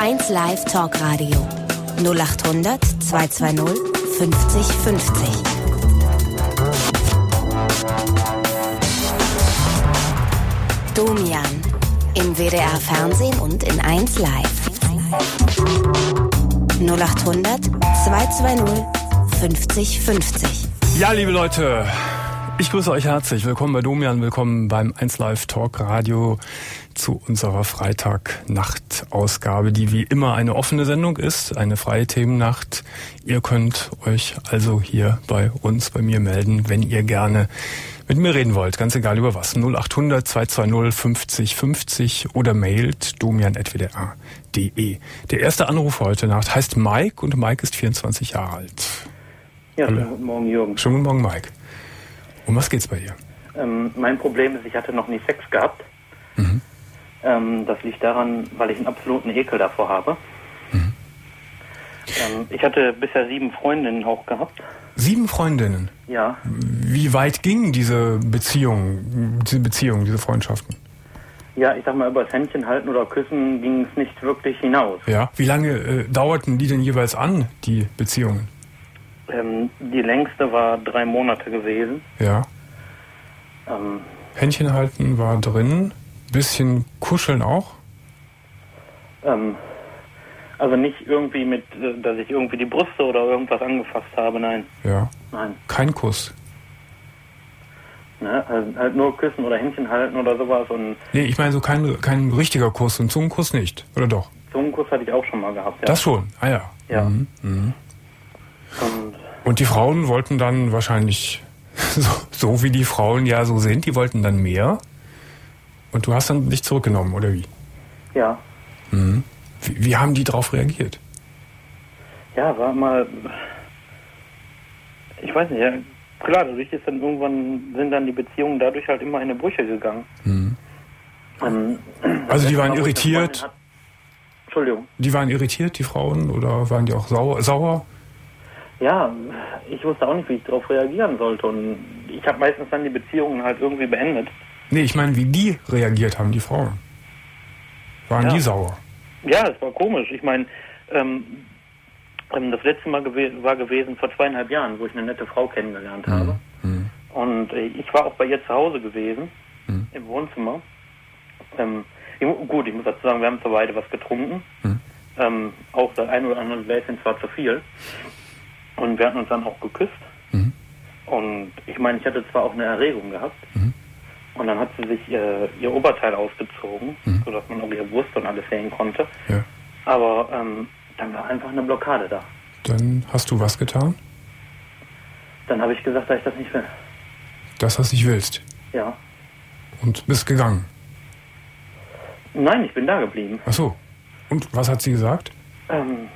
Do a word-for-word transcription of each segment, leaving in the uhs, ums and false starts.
eins Live Talkradio null acht hundert zweihundertzweißig fünfzig fünfzig. Domian im W D R Fernsehen und in eins Live. null acht hundert zweihundertzweißig fünfzig fünfzig. Ja, liebe Leute, ich grüße euch herzlich. Willkommen bei Domian, willkommen beim eins Live Talk Radio zu unserer Freitagnacht-Ausgabe, die wie immer eine offene Sendung ist, eine freie Themennacht. Ihr könnt euch also hier bei uns, bei mir melden, wenn ihr gerne mit mir reden wollt, ganz egal über was. null acht hundert zweihundertzweißig fünfzig fünfzig oder mailt domian at w d r punkt d e. Der erste Anruf heute Nacht heißt Mike und Mike ist vierundzwanzig Jahre alt. Ja, schönen guten Morgen, Jürgen. Schönen guten Morgen, Mike. Um was geht's bei dir? Ähm, mein Problem ist, ich hatte noch nie Sex gehabt. Mhm. Ähm, das liegt daran, weil ich einen absoluten Ekel davor habe. Mhm. Ähm, ich hatte bisher sieben Freundinnen auch gehabt. Sieben Freundinnen? Ja. Wie weit ging diese Beziehung, diese Beziehung, diese Freundschaften? Ja, ich sag mal, über das Händchen halten oder küssen ging es nicht wirklich hinaus. Ja. Wie lange äh, dauerten die denn jeweils an, die Beziehungen? Ähm, die längste war drei Monate gewesen. Ja. Ähm, Händchen halten war drin. Bisschen kuscheln auch? Ähm, also nicht irgendwie mit, dass ich irgendwie die Brüste oder irgendwas angefasst habe, nein. Ja. Nein. Kein Kuss? Ne, also halt nur küssen oder Händchen halten oder sowas und... Nee, ich meine so kein, kein richtiger Kuss und Zungenkuss nicht, oder doch? Zungenkuss hatte ich auch schon mal gehabt, ja. Das schon? Ah ja. Ja. Mhm. Mhm. Und, und die Frauen wollten dann wahrscheinlich, so, so wie die Frauen ja so sind, die wollten dann mehr? Und du hast dann dich zurückgenommen, oder wie? Ja. Mhm. Wie, wie haben die darauf reagiert? Ja, war mal... Ich weiß nicht, ja... Klar, dadurch ist dann irgendwann, sind dann die Beziehungen dadurch halt immer in eine Brüche gegangen. Mhm. Ähm, also die waren irritiert? Hat, Entschuldigung. Die waren irritiert, die Frauen, oder waren die auch sauer? sauer? Ja, ich wusste auch nicht, wie ich darauf reagieren sollte. Und ich habe meistens dann die Beziehungen halt irgendwie beendet. Nee, ich meine, wie die reagiert haben, die Frauen. Waren ja. die sauer? Ja, es war komisch. Ich meine, ähm, das letzte Mal gew- war gewesen vor zweieinhalb Jahren, wo ich eine nette Frau kennengelernt habe. Mhm. Und äh, ich war auch bei ihr zu Hause gewesen, mhm. im Wohnzimmer. Ähm, ich, gut, ich muss dazu sagen, wir haben zwar beide was getrunken. Mhm. Ähm, auch das ein oder andere Gläschen zwar zu viel. Und wir hatten uns dann auch geküsst. Mhm. Und ich meine, ich hatte zwar auch eine Erregung gehabt. Mhm. Und dann hat sie sich äh, ihr Oberteil ausgezogen, mhm. sodass man auch ihre Brust und alles sehen konnte. Ja. Aber ähm, dann war einfach eine Blockade da. Dann hast du was getan? Dann habe ich gesagt, dass ich das nicht will. Das, was ich willst? Ja. Und bist gegangen? Nein, ich bin da geblieben. Ach so. Und was hat sie gesagt? Ähm,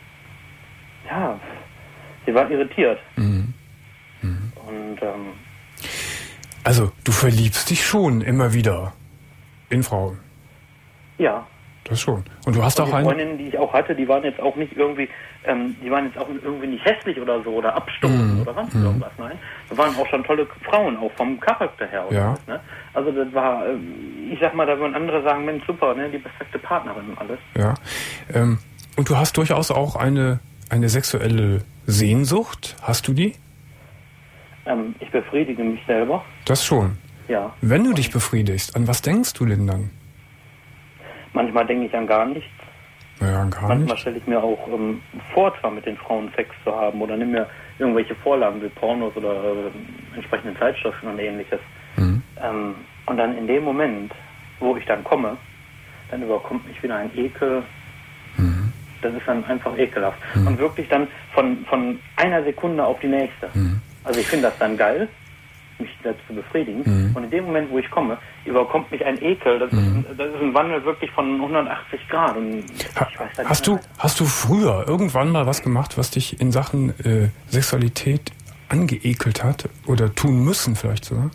ja, sie war irritiert. Mhm. Mhm. Und, ähm... Also, du verliebst dich schon immer wieder in Frauen? Ja. Das schon. Und du hast und auch die eine... Freundinnen, die ich auch hatte, die waren jetzt auch nicht irgendwie, ähm, die waren jetzt auch irgendwie nicht hässlich oder so oder abstoßend mm. oder sonst mm. irgendwas, nein. Da waren auch schon tolle Frauen, auch vom Charakter her. Oder ja. was, ne? Also das war, äh, ich sag mal, da würden andere sagen, Mensch, super, ne, die perfekte Partnerin und alles. Ja. Ähm, und du hast durchaus auch eine, eine sexuelle Sehnsucht. Hast du die? Ähm, ich befriedige mich selber. Das schon? Ja. Wenn du dich befriedigst, an was denkst du denn dann? Manchmal denke ich an gar nichts. Naja, an gar Manchmal nicht. stelle ich mir auch ähm, vor, zwar mit den Frauen Sex zu haben oder nimm mir irgendwelche Vorlagen wie Pornos oder äh, entsprechende Zeitschriften und ähnliches. Mhm. Ähm, und dann in dem Moment, wo ich dann komme, dann überkommt mich wieder ein Ekel. Mhm. Das ist dann einfach ekelhaft. Mhm. Und wirklich dann von, von einer Sekunde auf die nächste. Mhm. Also ich finde das dann geil, mich selbst zu befriedigen. Mhm. Und in dem Moment, wo ich komme, überkommt mich ein Ekel. Das, mhm. ist, das ist ein Wandel wirklich von hundertachtzig Grad. Und ha, ich weiß da hast, du, weiter. hast du früher irgendwann mal was gemacht, was dich in Sachen äh, Sexualität angeekelt hat? Oder tun müssen vielleicht sogar?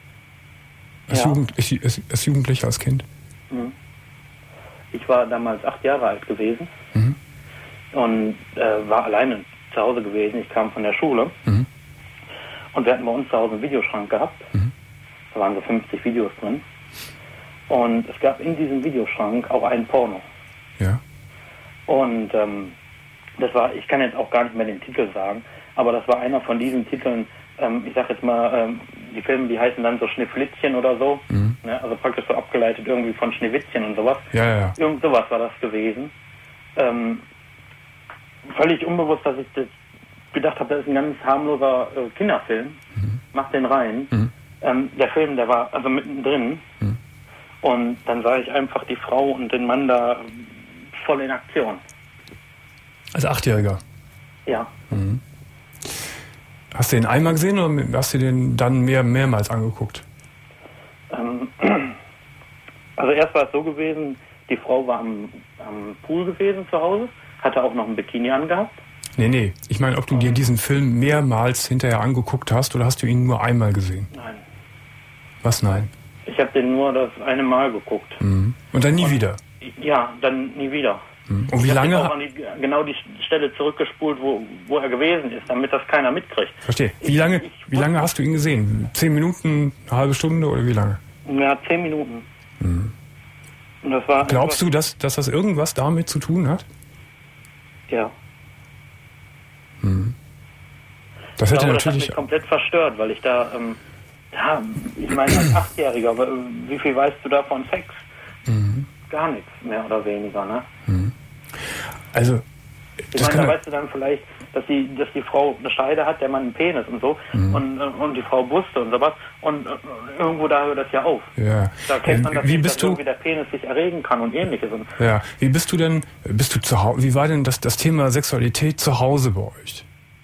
Als, Ja. Jugend, als, als Jugendlicher, als Kind? Mhm. Ich war damals acht Jahre alt gewesen Mhm. und äh, war alleine zu Hause gewesen. Ich kam von der Schule. Mhm. Und wir hatten bei uns zu Hause einen Videoschrank gehabt. Mhm. Da waren so fünfzig Videos drin. Und es gab in diesem Videoschrank auch einen Porno. Ja. Und ähm, das war, ich kann jetzt auch gar nicht mehr den Titel sagen, aber das war einer von diesen Titeln, ähm, ich sag jetzt mal, ähm, die Filme, die heißen dann so Schneeflittchen oder so, mhm. ne? Also praktisch so abgeleitet irgendwie von Schneewittchen und sowas. Ja, ja, ja. Irgend sowas war das gewesen. Ähm, völlig unbewusst, dass ich das gedacht habe, das ist ein ganz harmloser äh, Kinderfilm. Mhm. Mach den rein. Mhm. Ähm, der Film, der war also mittendrin. Mhm. Und dann sah ich einfach die Frau und den Mann da voll in Aktion. Als Achtjähriger? Ja. Mhm. Hast du den einmal gesehen oder hast du den dann mehr, mehrmals angeguckt? Ähm, also erst war es so gewesen, die Frau war am, am Pool gewesen zu Hause, hatte auch noch ein Bikini angehabt. Nee, nee. Ich meine, ob du dir diesen Film mehrmals hinterher angeguckt hast oder hast du ihn nur einmal gesehen? Nein. Was nein? Ich habe den nur das eine Mal geguckt. Mhm. Und dann nie Und, wieder? Ja, dann nie wieder. Mhm. Und wie ich lange? Ich habe auch an die, genau die Stelle zurückgespult, wo, wo er gewesen ist, damit das keiner mitkriegt. Verstehe. Wie ich, lange, ich, wie lange hast du ihn gesehen? Zehn Minuten, eine halbe Stunde oder wie lange? Ja, zehn Minuten. Mhm. Und das war Glaubst du, dass, dass das irgendwas damit zu tun hat? Ja. Mhm. Das hätte glaube, natürlich. Das hat mich komplett verstört, weil ich da, ähm, ja, ich meine, als Achtjähriger, wie viel weißt du da von Sex? Mhm. Gar nichts, mehr oder weniger, ne? Mhm. Also, ich meine, da weißt du dann vielleicht, dass die, dass die Frau eine Scheide hat, der Mann einen Penis und so, mhm. und, und die Frau Brüste und sowas, und äh, irgendwo da hört das ja auf. Ja. Da kennt man, dass, wie nicht, bist dass du, irgendwie der Penis sich erregen kann und ähnliches. Und ja, wie bist du denn, bist du zu Hause, wie war denn das, das Thema Sexualität zu Hause bei euch?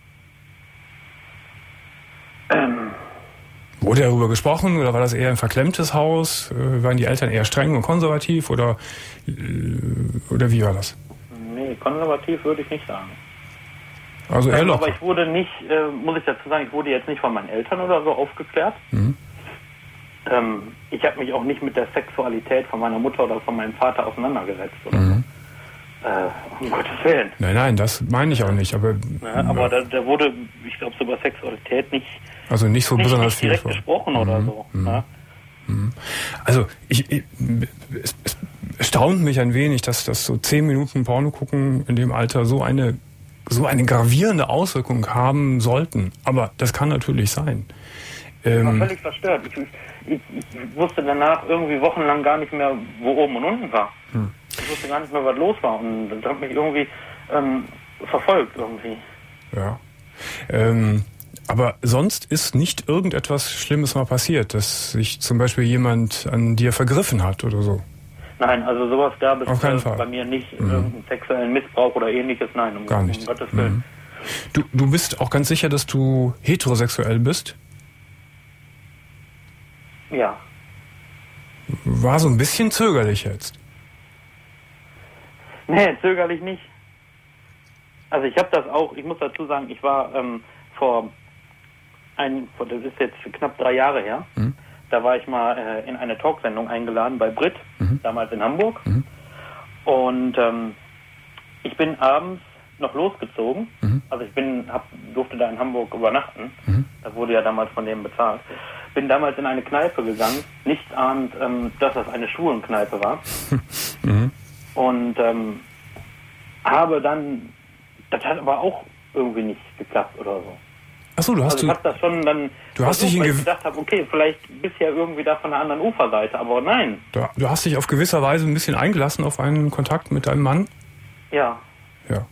Ähm, Wurde darüber gesprochen oder war das eher ein verklemmtes Haus? Äh, waren die Eltern eher streng und konservativ oder, äh, oder wie war das? Nee, konservativ würde ich nicht sagen. Also eher locker. Aber ich wurde nicht, äh, muss ich dazu sagen, ich wurde jetzt nicht von meinen Eltern oder so aufgeklärt. Mhm. Ähm, ich habe mich auch nicht mit der Sexualität von meiner Mutter oder von meinem Vater auseinandergesetzt. Oder Mhm. so. Äh, um Gottes Willen. Nein, nein, das meine ich auch nicht. Aber, ja, aber da, da wurde, ich glaube, so über Sexualität nicht, also nicht so nicht, besonders nicht direkt viel gesprochen mhm. oder so. Mhm. Ja? Also ich, ich es, es erstaunt mich ein wenig, dass das so zehn Minuten Porno gucken in dem Alter so eine so eine gravierende Auswirkung haben sollten. Aber das kann natürlich sein. Ich war Ähm, völlig verstört. Ich, ich, ich wusste danach irgendwie wochenlang gar nicht mehr, wo oben und unten war. Hm. Ich wusste gar nicht mehr, was los war. Und das hat mich irgendwie ähm, verfolgt irgendwie. Ja. Ähm, aber sonst ist nicht irgendetwas Schlimmes mal passiert, dass sich zum Beispiel jemand an dir vergriffen hat oder so? Nein, also sowas gab es Auf keinen äh, Fall. bei mir nicht. Mhm. Irgendeinen sexuellen Missbrauch oder ähnliches. Nein, um, Gar um nicht. Gottes Willen. Mhm. Du, du bist auch ganz sicher, dass du heterosexuell bist? Ja. War so ein bisschen zögerlich jetzt. Nee, zögerlich nicht. Also ich habe das auch, ich muss dazu sagen, ich war ähm, vor ein, das ist jetzt knapp drei Jahre her, mhm. da war ich mal äh, in eine Talksendung eingeladen bei Brit, mhm. damals in Hamburg. Mhm. Und ähm, ich bin abends noch losgezogen. Mhm. Also ich bin, hab, durfte da in Hamburg übernachten. Mhm. Das wurde ja damals von dem bezahlt. Bin damals in eine Kneipe gegangen, nicht ahnend, ähm, dass das eine Schwulenkneipe war. Mhm. Und ähm, habe dann, das hat aber auch irgendwie nicht geklappt oder so. Achso, du hast also ich hab das schon dann du hast dich in weil ich gedacht habe, okay, vielleicht bist du ja irgendwie da von der anderen Uferseite, aber nein. Du, du hast dich auf gewisser Weise ein bisschen eingelassen auf einen Kontakt mit deinem Mann? Ja. Ja.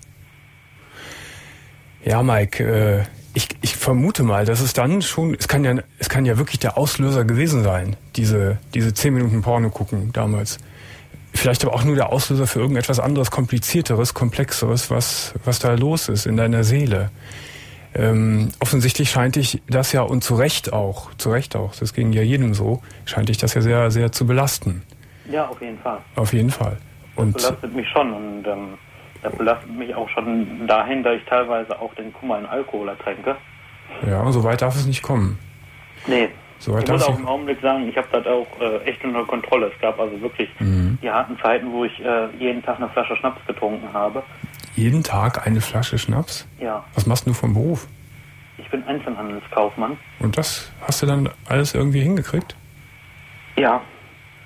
Ja, Mike, äh, ich, ich vermute mal, dass es dann schon, es kann ja, es kann ja wirklich der Auslöser gewesen sein, diese, diese zehn Minuten Porno gucken damals. Vielleicht aber auch nur der Auslöser für irgendetwas anderes, komplizierteres, komplexeres, was, was da los ist in deiner Seele. Ähm, offensichtlich scheint dich das ja, und zu Recht auch, zu Recht auch, das ging ja jedem so, scheint dich das ja sehr, sehr zu belasten. Ja, auf jeden Fall. Auf jeden Fall. Und das belastet mich schon und ähm, das belastet mich auch schon dahin, dass ich teilweise auch den Kummer in Alkohol ertränke. Ja, so weit darf es nicht kommen. Nee. So weit ich muss auch im Augenblick sagen, ich habe das auch äh, echt unter Kontrolle. Es gab also wirklich mhm. die harten Zeiten, wo ich äh, jeden Tag eine Flasche Schnaps getrunken habe. Jeden Tag eine Flasche Schnaps? Ja. Was machst du vom Beruf? Ich bin Einzelhandelskaufmann. Und das hast du dann alles irgendwie hingekriegt? Ja.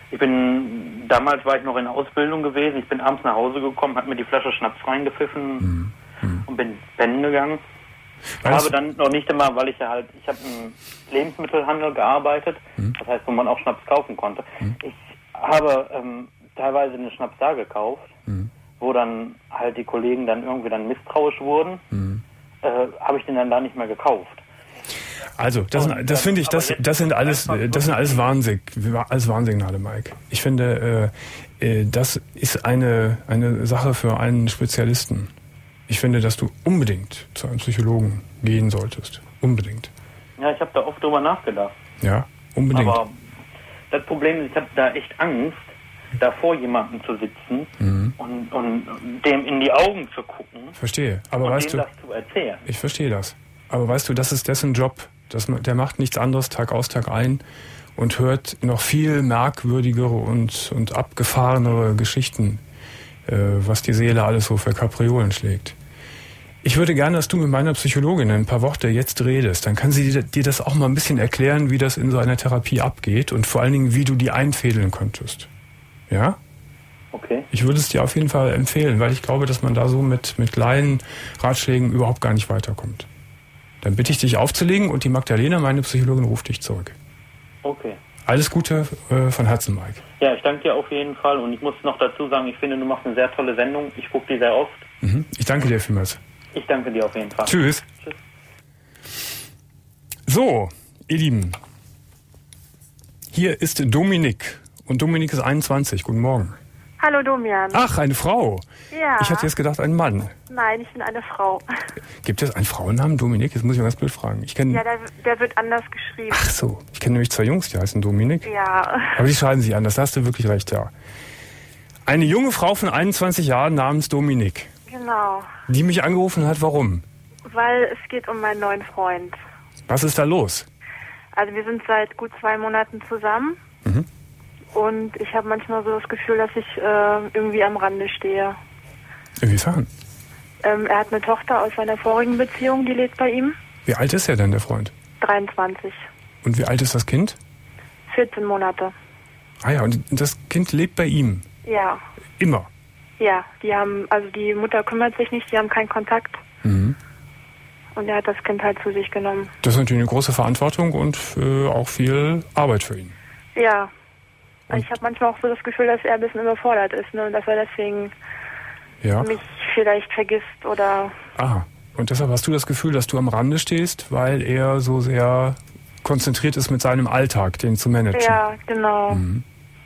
Ich bin, damals war ich noch in der Ausbildung gewesen, ich bin abends nach Hause gekommen, habe mir die Flasche Schnaps reingepfiffen Mhm. Mhm. und bin pennen gegangen. Ich habe dann noch nicht einmal, weil ich ja halt, ich habe im Lebensmittelhandel gearbeitet, mhm. das heißt, wo man auch Schnaps kaufen konnte. Mhm. Ich habe ähm, teilweise eine Schnaps da gekauft, mhm. wo dann halt die Kollegen dann irgendwie dann misstrauisch wurden, mhm. äh, habe ich den dann da nicht mehr gekauft. Also, das, und, das finde ich, das, das sind alles, das sind alles Warnsig, alles Warnsignale, Mike. Ich finde, äh, das ist eine, eine Sache für einen Spezialisten. Ich finde, dass du unbedingt zu einem Psychologen gehen solltest. Unbedingt. Ja, ich habe da oft drüber nachgedacht. Ja, unbedingt. Aber das Problem ist, ich habe da echt Angst, da vor jemandem zu sitzen mhm. und, und dem in die Augen zu gucken. Verstehe. Aber und weißt dem du, das zu erzählen. Ich verstehe das. Aber weißt du, das ist dessen Job. Das, der macht nichts anderes Tag aus, Tag ein und hört noch viel merkwürdigere und, und abgefahrenere Geschichten, äh, was die Seele alles so für Kapriolen schlägt. Ich würde gerne, dass du mit meiner Psychologin ein paar Worte jetzt redest. Dann kann sie dir, dir das auch mal ein bisschen erklären, wie das in so einer Therapie abgeht und vor allen Dingen, wie du die einfädeln könntest. Ja? Okay. Ich würde es dir auf jeden Fall empfehlen, weil ich glaube, dass man da so mit, mit kleinen Ratschlägen überhaupt gar nicht weiterkommt. Dann bitte ich dich aufzulegen und die Magdalena, meine Psychologin, ruft dich zurück. Okay. Alles Gute äh, von Herzen, Mike. Ja, ich danke dir auf jeden Fall und ich muss noch dazu sagen, ich finde, du machst eine sehr tolle Sendung. Ich gucke die sehr oft. Mhm. Ich danke dir vielmals. Ich danke dir auf jeden Fall. Tschüss. Tschüss. So, ihr Lieben. Hier ist Dominik und Dominik ist einundzwanzig. Guten Morgen. Hallo Domian. Ach, eine Frau. Ja. Ich hatte jetzt gedacht, ein Mann. Nein, ich bin eine Frau. Gibt es einen Frauennamen, Dominik? Jetzt muss ich mal ganz blöd fragen. Ich kenn... Ja, der, der wird anders geschrieben. Ach so, ich kenne nämlich zwei Jungs, die heißen Dominik. Ja. Aber die schreiben sich anders, da hast du wirklich recht, ja. Eine junge Frau von einundzwanzig Jahren namens Dominik. Genau. Die mich angerufen hat, warum? Weil es geht um meinen neuen Freund. Was ist da los? Also wir sind seit gut zwei Monaten zusammen. Mhm. Und ich habe manchmal so das Gefühl, dass ich äh, irgendwie am Rande stehe. Inwiefern? Ähm, er hat eine Tochter aus seiner vorigen Beziehung, die lebt bei ihm. Wie alt ist er denn, der Freund? dreiundzwanzig. Und wie alt ist das Kind? vierzehn Monate. Ah ja, und das Kind lebt bei ihm? Ja. Immer? Ja, die haben, also die Mutter kümmert sich nicht, die haben keinen Kontakt. Mhm. Und er hat das Kind halt zu sich genommen. Das ist natürlich eine große Verantwortung und äh, auch viel Arbeit für ihn. Ja. Und ich habe manchmal auch so das Gefühl, dass er ein bisschen überfordert ist, ne? Und dass er deswegen ja. mich vielleicht vergisst oder... Aha. Und deshalb hast du das Gefühl, dass du am Rande stehst, weil er so sehr konzentriert ist mit seinem Alltag, den zu managen. Ja, genau. Mhm.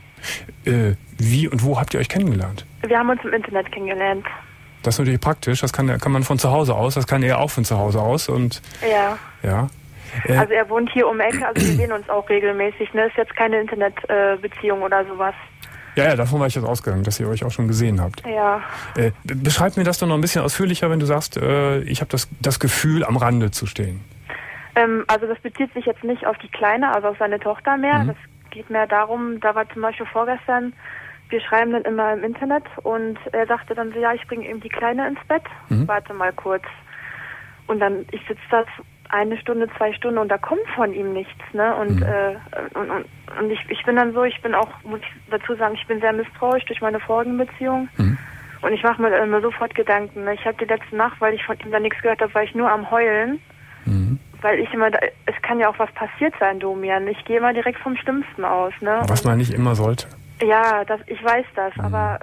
Äh, wie und wo habt ihr euch kennengelernt? Wir haben uns im Internet kennengelernt. Das ist natürlich praktisch. Das kann, kann man von zu Hause aus. Das kann er auch von zu Hause aus. Und ja. Ja. Äh, also er wohnt hier um die Ecke, also wir sehen uns auch regelmäßig. Ne? Ist jetzt keine Internetbeziehung äh, oder sowas. Ja, ja, davon war ich jetzt ausgegangen, dass ihr euch auch schon gesehen habt. Ja. Äh, beschreib mir das doch noch ein bisschen ausführlicher, wenn du sagst, äh, ich habe das, das Gefühl, am Rande zu stehen. Ähm, also das bezieht sich jetzt nicht auf die Kleine, also auf seine Tochter mehr. Mhm. Das geht mehr darum, da war zum Beispiel vorgestern, wir schreiben dann immer im Internet und er sagte dann so, ja, ich bringe eben die Kleine ins Bett, mhm. warte mal kurz. Und dann, ich sitze da eine Stunde, zwei Stunden und da kommt von ihm nichts, ne? Und, mhm. äh, und, und, und ich, ich bin dann so, ich bin auch, muss ich dazu sagen, ich bin sehr misstrauisch durch meine vorigen Beziehungen. Mhm. Und ich mache mir immer sofort Gedanken. Ne? Ich habe die letzte Nacht, weil ich von ihm da nichts gehört habe, war ich nur am Heulen. Mhm. Weil ich immer, da, es kann ja auch was passiert sein, Domian. Ich gehe immer direkt vom Schlimmsten aus, ne? Was man nicht immer sollte. Ja, das, ich weiß das, mhm. aber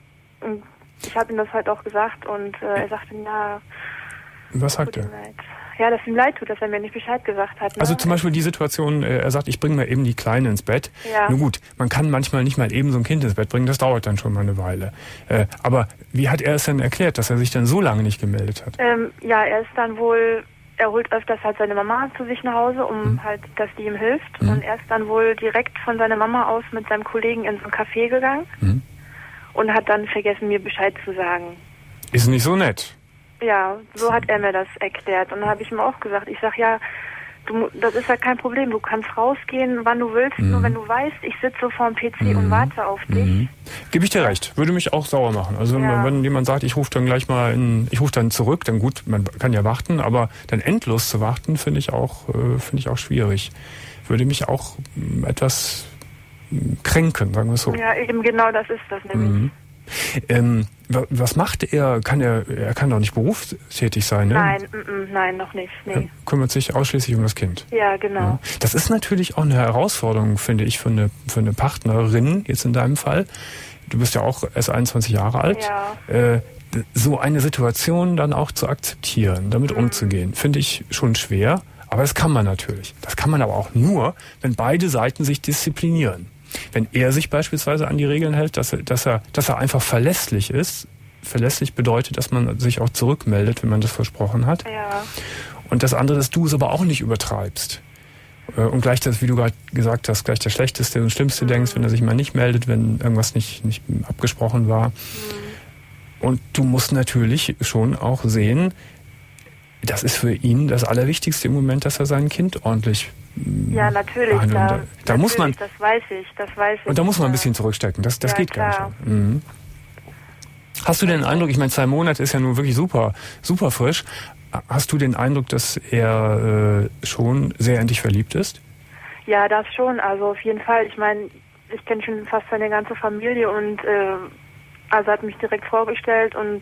ich habe ihm das halt auch gesagt und äh, er sagte, ja... Was sagt er? Ja, dass ihm leid tut, dass er mir nicht Bescheid gesagt hat. Ne? Also zum Beispiel die Situation, äh, er sagt, ich bringe mal eben die Kleine ins Bett. Ja. Nun gut, man kann manchmal nicht mal eben so ein Kind ins Bett bringen, das dauert dann schon mal eine Weile. Äh, aber wie hat er es denn erklärt, dass er sich dann so lange nicht gemeldet hat? Ähm, ja, er ist dann wohl... Er holt öfters halt seine Mama zu sich nach Hause, um mhm. halt, dass die ihm hilft. Mhm. Und er ist dann wohl direkt von seiner Mama aus mit seinem Kollegen in so ein Café gegangen mhm. und hat dann vergessen, mir Bescheid zu sagen. Ist nicht so nett. Ja, so hat er mir das erklärt. Und dann habe ich ihm auch gesagt, ich sag ja, du, das ist ja kein Problem, du kannst rausgehen, wann du willst, mhm. nur wenn du weißt, ich sitze vor dem P C mhm. und warte auf dich. Mhm. Gebe ich dir recht, würde mich auch sauer machen. Also ja. wenn, wenn jemand sagt, ich rufe dann gleich mal, in, ich rufe dann zurück, dann gut, man kann ja warten, aber dann endlos zu warten, finde ich auch, äh, finde ich auch schwierig. Würde mich auch äh, etwas kränken, sagen wir es so. Ja, eben genau das ist das nämlich. Mhm. Ähm, was macht er? Kann er, er kann doch nicht berufstätig sein, ne? Nein, m -m, nein, noch nicht. Nee. Er kümmert sich ausschließlich um das Kind. Ja, genau. Ja. Das ist natürlich auch eine Herausforderung, finde ich, für eine, für eine Partnerin, jetzt in deinem Fall. Du bist ja auch erst einundzwanzig Jahre alt. Ja. Äh, so eine Situation dann auch zu akzeptieren, damit mhm. umzugehen, finde ich schon schwer. Aber das kann man natürlich. Das kann man aber auch nur, wenn beide Seiten sich disziplinieren. Wenn er sich beispielsweise an die Regeln hält, dass er, dass er, dass er einfach verlässlich ist. Verlässlich bedeutet, dass man sich auch zurückmeldet, wenn man das versprochen hat. Ja. Und das andere, dass du es aber auch nicht übertreibst. Und gleich das, wie du gerade gesagt hast, gleich das Schlechteste und Schlimmste mhm. denkst, wenn er sich mal nicht meldet, wenn irgendwas nicht, nicht abgesprochen war. Mhm. Und du musst natürlich schon auch sehen, das ist für ihn das Allerwichtigste im Moment, dass er sein Kind ordentlich Ja, natürlich. Da, da, da natürlich, muss man, das weiß ich, das weiß ich. Und da muss man ein bisschen zurückstecken. Das, das ja, geht klar. gar nicht. Mhm. Hast du den Eindruck, ich meine, zwei Monate ist ja nun wirklich super, super frisch. Hast du den Eindruck, dass er äh, schon sehr in dich verliebt ist? Ja, das schon. Also auf jeden Fall. Ich meine, ich kenne schon fast seine ganze Familie und äh, also hat mich direkt vorgestellt und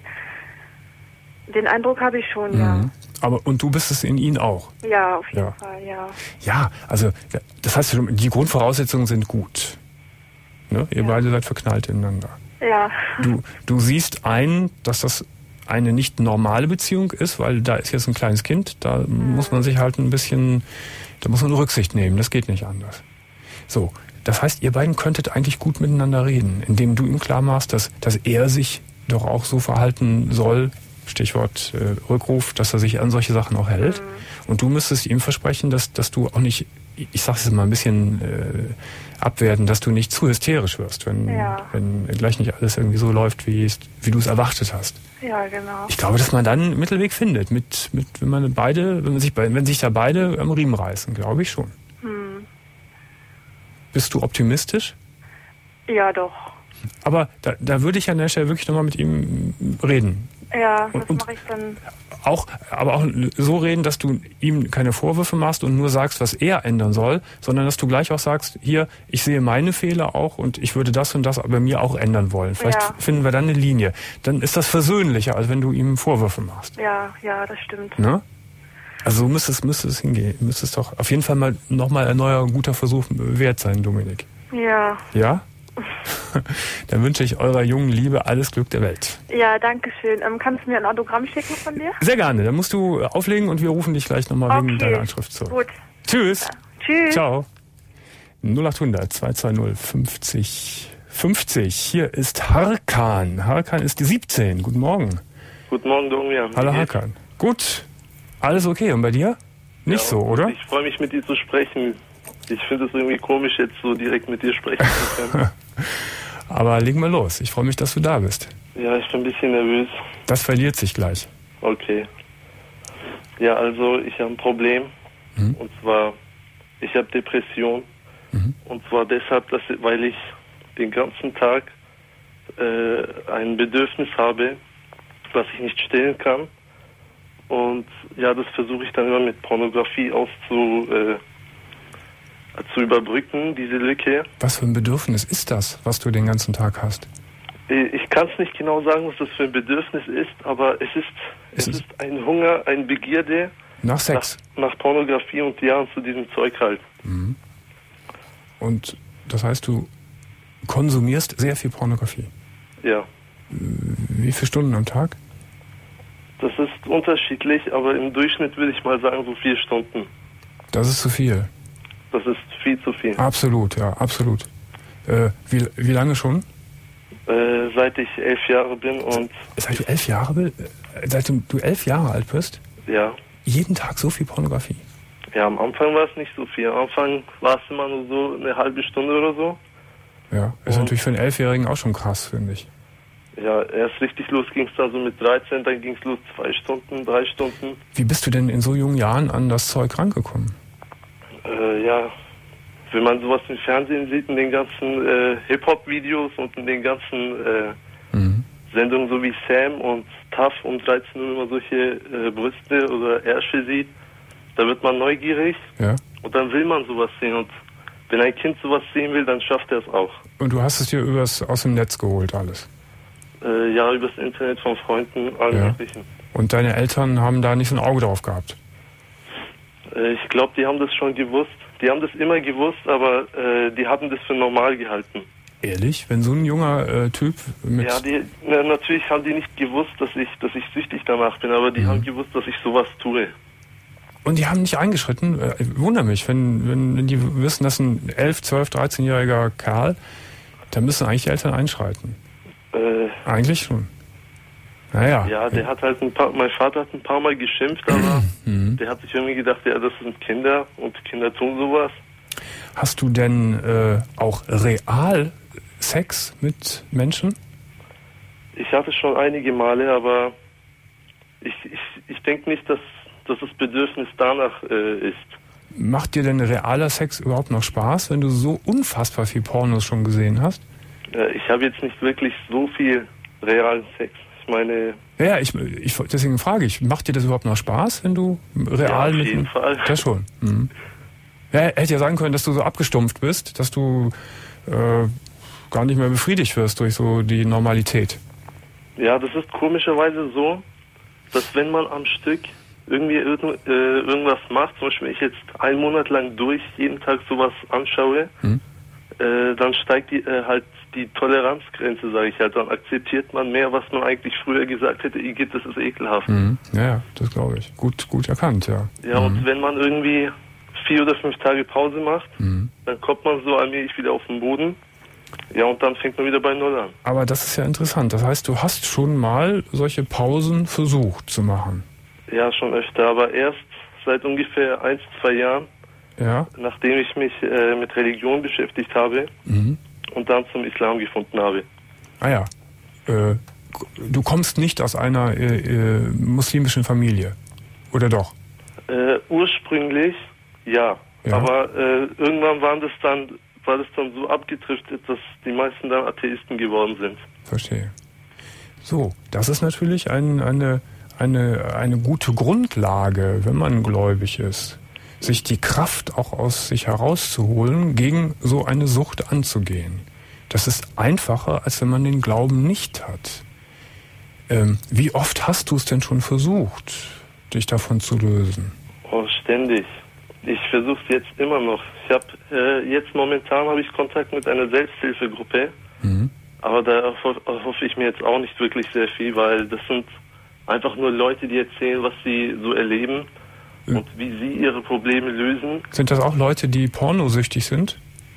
den Eindruck habe ich schon, mhm. ja. Aber und du bist es in ihn auch? Ja, auf jeden ja. Fall, ja. Ja, also das heißt, die Grundvoraussetzungen sind gut. Ne? Ihr ja. beide seid verknallt ineinander. Ja. Du, du siehst ein, dass das eine nicht normale Beziehung ist, weil da ist jetzt ein kleines Kind, da mhm. muss man sich halt ein bisschen, da muss man Rücksicht nehmen, das geht nicht anders. So, das heißt, ihr beiden könntet eigentlich gut miteinander reden, indem du ihm klar machst, dass, dass er sich doch auch so verhalten soll, Stichwort äh, Rückruf, dass er sich an solche Sachen auch hält. Mhm. Und du müsstest ihm versprechen, dass, dass du auch nicht, ich sag's jetzt mal ein bisschen äh, abwerten, dass du nicht zu hysterisch wirst, wenn, ja. wenn gleich nicht alles irgendwie so läuft, wie, wie du es erwartet hast. Ja, genau. Ich glaube, dass man dann einen Mittelweg findet, mit, mit, wenn man beide, wenn man sich, wenn sich da beide am Riemen reißen, glaube ich schon. Mhm. Bist du optimistisch? Ja, doch. Aber da, da würde ich an der Stelle wirklich nochmal mit ihm reden. Ja, und, das mache ich dann. Auch, aber auch so reden, dass du ihm keine Vorwürfe machst und nur sagst, was er ändern soll, sondern dass du gleich auch sagst, hier, ich sehe meine Fehler auch und ich würde das und das bei mir auch ändern wollen. Vielleicht ja. finden wir dann eine Linie. Dann ist das versöhnlicher, als wenn du ihm Vorwürfe machst. Ja, ja, das stimmt. Ne? Also so müsste es, müsste es hingehen. Müsste es doch auf jeden Fall mal nochmal ein neuer guter Versuch wert sein, Dominik. Ja. Ja? Dann wünsche ich eurer jungen Liebe alles Glück der Welt. Ja, danke schön. Ähm, kannst du mir ein Autogramm schicken von dir? Sehr gerne. Dann musst du auflegen und wir rufen dich gleich nochmal okay. wegen deiner Anschrift zurück. Gut. Tschüss. Ja. Tschüss. Ciao. null acht hundert zwei zwei null fünfzig fünfzig. Hier ist Harkan. Harkan ist die siebzehn. Guten Morgen. Guten Morgen, Domian. Hallo Harkan. Gut. Alles okay. Und bei dir? Nicht ja, so, oder? Ich freue mich, mit dir zu sprechen. Ich finde es irgendwie komisch, jetzt so direkt mit dir sprechen zu können. Aber legen wir los. Ich freue mich, dass du da bist. Ja, ich bin ein bisschen nervös. Das verliert sich gleich. Okay. Ja, also ich habe ein Problem. Mhm. Und zwar, ich habe Depression. Mhm. Und zwar deshalb, dass, weil ich den ganzen Tag äh, ein Bedürfnis habe, was ich nicht stillen kann. Und ja, das versuche ich dann immer mit Pornografie auszu... Äh, zu überbrücken, diese Lücke. Was für ein Bedürfnis ist das, was du den ganzen Tag hast? Ich kann es nicht genau sagen, was das für ein Bedürfnis ist, aber es ist, es ist, ist ein Hunger, ein Begierde nach Sex, nach, nach Pornografie und ja, und zu diesem Zeug halt. Mhm. Und das heißt, du konsumierst sehr viel Pornografie? Ja. Wie viele Stunden am Tag? Das ist unterschiedlich, aber im Durchschnitt würde ich mal sagen so vier Stunden. Das ist zu viel. Das ist viel zu viel. Absolut, ja, absolut. Äh, wie, wie lange schon? Äh, seit ich elf Jahre bin und... Seit du elf Jahre bist? Seit du, du elf Jahre alt bist? Ja. Jeden Tag so viel Pornografie? Ja, am Anfang war es nicht so viel. Am Anfang war es immer nur so eine halbe Stunde oder so. Ja, ist und natürlich für einen Elfjährigen auch schon krass, finde ich. Ja, erst richtig los ging es dann so mit dreizehn, dann ging es los zwei Stunden, drei Stunden. Wie bist du denn in so jungen Jahren an das Zeug rangekommen? Äh, ja, wenn man sowas im Fernsehen sieht, in den ganzen äh, Hip-Hop-Videos und in den ganzen äh, mhm. Sendungen, so wie Sam und Tough um dreizehn Uhr immer solche äh, Brüste oder Ärsche sieht, da wird man neugierig, ja. Und dann will man sowas sehen und wenn ein Kind sowas sehen will, dann schafft er es auch. Und du hast es dir übers, aus dem Netz geholt, alles? Äh, ja, übers Internet, von Freunden, allen Ja. möglichen. Und deine Eltern haben da nicht so ein Auge drauf gehabt? Äh, ich glaube, die haben das schon gewusst. Die haben das immer gewusst, aber äh, die hatten das für normal gehalten. Ehrlich? Wenn so ein junger äh, Typ mit... Ja, die, na, natürlich haben die nicht gewusst, dass ich, dass ich süchtig danach bin, aber die Mhm. haben gewusst, dass ich sowas tue. Und die haben nicht eingeschritten? Äh, wundere mich, wenn, wenn, wenn die wissen, dass ein elf, zwölf, dreizehnjähriger Kerl, dann müssen eigentlich die Eltern einschreiten. Äh, Eigentlich schon. Naja. ja, der hat halt ein paar, mein Vater hat ein paar Mal geschimpft, aber Mhm. der hat sich irgendwie gedacht, ja, das sind Kinder und Kinder tun sowas. Hast du denn äh, auch real Sex mit Menschen? Ich hatte schon einige Male, aber ich, ich, ich denke nicht, dass, dass das Bedürfnis danach äh, ist. Macht dir denn realer Sex überhaupt noch Spaß, wenn du so unfassbar viel Pornos schon gesehen hast? Äh, ich habe jetzt nicht wirklich so viel realen Sex. Ich meine... Ja, ich, ich, deswegen frage ich, macht dir das überhaupt noch Spaß, wenn du real Ja, auf mit... jeden Fall. Das schon. Mhm. Ja, hätte ja sagen können, dass du so abgestumpft bist, dass du äh, gar nicht mehr befriedigt wirst durch so die Normalität. Ja, das ist komischerweise so, dass wenn man am Stück irgendwie irgend, äh, irgendwas macht, zum Beispiel wenn ich jetzt einen Monat lang durch jeden Tag sowas anschaue, Mhm. äh, dann steigt die, äh, halt die Toleranzgrenze, sage ich halt. Dann akzeptiert man mehr, was man eigentlich früher gesagt hätte, Igitt, das ist ekelhaft. Mhm. Ja, ja, das glaube ich. Gut, gut erkannt, ja. Ja, Mhm. und wenn man irgendwie vier oder fünf Tage Pause macht, Mhm. dann kommt man so allmählich wieder auf den Boden. Ja, und dann fängt man wieder bei Null an. Aber das ist ja interessant. Das heißt, du hast schon mal solche Pausen versucht zu machen. Ja, schon öfter, aber erst seit ungefähr ein, zwei Jahren, Ja? nachdem ich mich äh, mit Religion beschäftigt habe Mhm. und dann zum Islam gefunden habe. Ah ja. Äh, du kommst nicht aus einer äh, äh, muslimischen Familie. Oder doch? Äh, ursprünglich ja, Ja. aber äh, irgendwann waren das dann, war das dann so abgedriftet, dass die meisten dann Atheisten geworden sind. Verstehe. So, das ist natürlich ein, eine, eine, eine gute Grundlage, wenn man gläubig ist, sich die Kraft auch aus sich herauszuholen, gegen so eine Sucht anzugehen. Das ist einfacher, als wenn man den Glauben nicht hat. Ähm, wie oft hast du es denn schon versucht, dich davon zu lösen? Oh, ständig. Ich versuche es jetzt immer noch. Ich habe äh, jetzt momentan habe ich Kontakt mit einer Selbsthilfegruppe, Mhm. aber da erho- erhoffe ich mir jetzt auch nicht wirklich sehr viel, weil das sind einfach nur Leute, die erzählen, was sie so erleben Ja. und wie sie ihre Probleme lösen. Sind das auch Leute, die pornosüchtig sind?